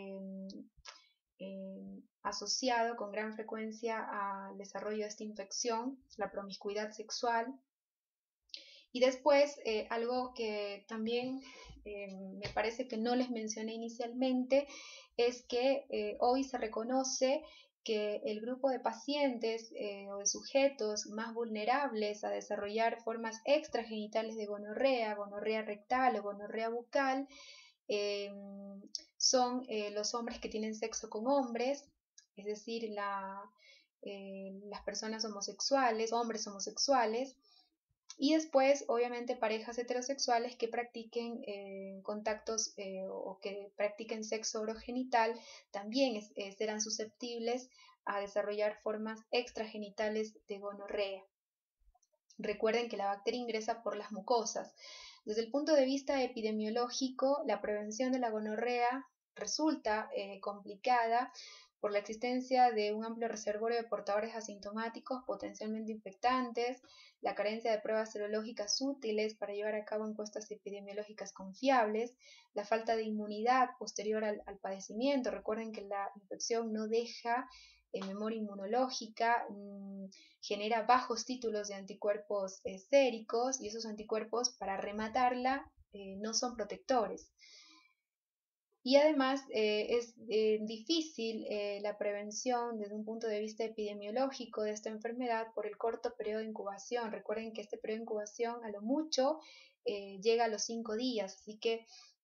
asociado con gran frecuencia al desarrollo de esta infección, la promiscuidad sexual. Y después, algo que también me parece que no les mencioné inicialmente, es que hoy se reconoce que el grupo de pacientes o de sujetos más vulnerables a desarrollar formas extragenitales de gonorrea, gonorrea rectal o gonorrea bucal, eh, son los hombres que tienen sexo con hombres, es decir, las personas homosexuales, hombres homosexuales, y después, obviamente, parejas heterosexuales que practiquen contactos o que practiquen sexo orogenital también serán susceptibles a desarrollar formas extragenitales de gonorrea. Recuerden que la bacteria ingresa por las mucosas. Desde el punto de vista epidemiológico, la prevención de la gonorrea resulta complicada por la existencia de un amplio reservorio de portadores asintomáticos potencialmente infectantes, la carencia de pruebas serológicas útiles para llevar a cabo encuestas epidemiológicas confiables, la falta de inmunidad posterior al padecimiento. Recuerden que la infección no deja memoria inmunológica, genera bajos títulos de anticuerpos séricos, y esos anticuerpos, para rematarla, no son protectores. Y además es difícil la prevención desde un punto de vista epidemiológico de esta enfermedad por el corto periodo de incubación. Recuerden que este periodo de incubación a lo mucho llega a los 5 días, así que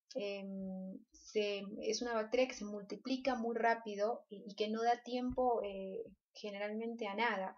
es una bacteria que se multiplica muy rápido y que no da tiempo generalmente a nada.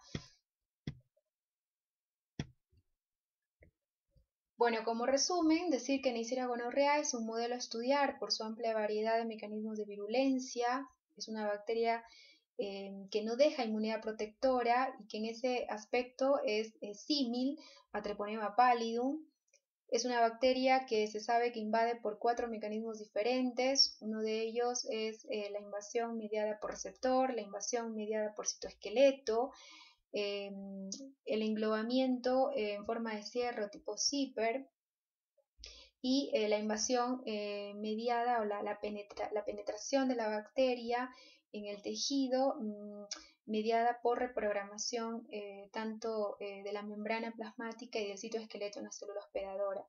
Bueno, como resumen, decir que Neisseria gonorrhoeae es un modelo a estudiar por su amplia variedad de mecanismos de virulencia. Es una bacteria que no deja inmunidad protectora y que en ese aspecto es símil a Treponema pallidum. Es una bacteria que se sabe que invade por 4 mecanismos diferentes. Uno de ellos es la invasión mediada por receptor, la invasión mediada por citoesqueleto, el englobamiento en forma de cierre o tipo zipper, y la invasión mediada o la penetración de la bacteria en el tejido mediada por reprogramación tanto de la membrana plasmática y del citoesqueleto en la célula hospedadora.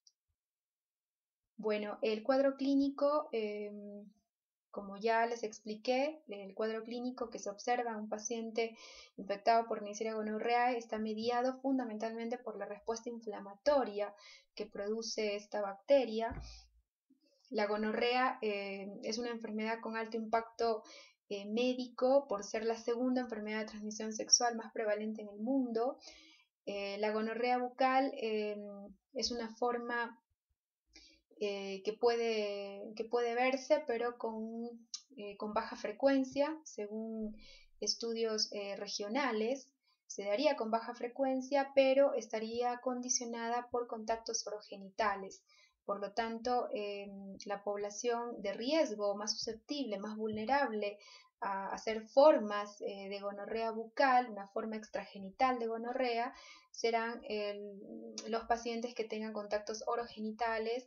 Bueno, el cuadro clínico, como ya les expliqué, el cuadro clínico que se observa en un paciente infectado por Neisseria gonorrhoeae está mediado fundamentalmente por la respuesta inflamatoria que produce esta bacteria. La gonorrea es una enfermedad con alto impacto médico por ser la segunda enfermedad de transmisión sexual más prevalente en el mundo. La gonorrea bucal es una forma que puede verse, pero con baja frecuencia, según estudios regionales. Se daría con baja frecuencia, pero estaría condicionada por contactos orogenitales. Por lo tanto, la población de riesgo más susceptible, más vulnerable a hacer formas de gonorrea bucal, una forma extragenital de gonorrea, serán los pacientes que tengan contactos orogenitales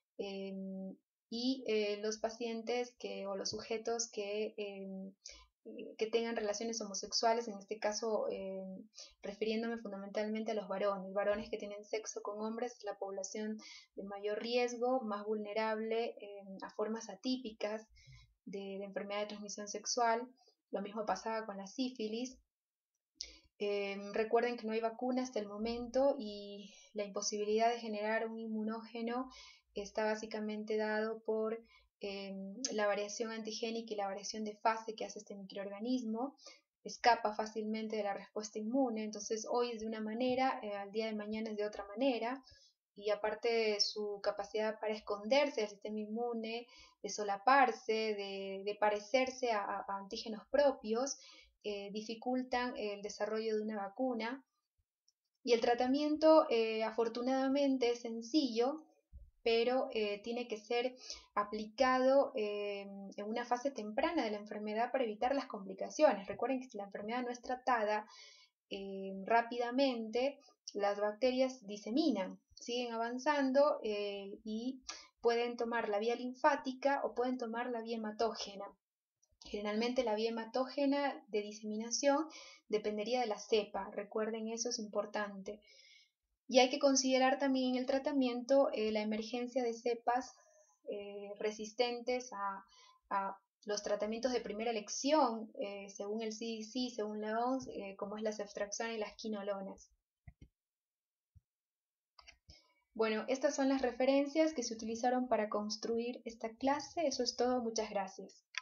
y los pacientes o los sujetos que tengan relaciones homosexuales, en este caso refiriéndome fundamentalmente a los varones que tienen sexo con hombres, la población de mayor riesgo, más vulnerable a formas atípicas de enfermedad de transmisión sexual. Lo mismo pasaba con la sífilis. Recuerden que no hay vacuna hasta el momento y la imposibilidad de generar un inmunógeno está básicamente dado por la variación antigénica y la variación de fase que hace este microorganismo. Escapa fácilmente de la respuesta inmune, entonces hoy es de una manera, al día de mañana es de otra manera, y aparte de su capacidad para esconderse del sistema inmune, de solaparse, de parecerse a antígenos propios, dificultan el desarrollo de una vacuna. Y el tratamiento afortunadamente es sencillo, pero tiene que ser aplicado en una fase temprana de la enfermedad para evitar las complicaciones. Recuerden que si la enfermedad no es tratada rápidamente, las bacterias diseminan, siguen avanzando y pueden tomar la vía linfática o pueden tomar la vía hematógena. Generalmente la vía hematógena de diseminación dependería de la cepa, recuerden eso, es importante. Y hay que considerar también en el tratamiento la emergencia de cepas resistentes a los tratamientos de primera elección, según el CDC, según la OMS, como es la ceftriaxona y las quinolonas. Bueno, estas son las referencias que se utilizaron para construir esta clase. Eso es todo, muchas gracias.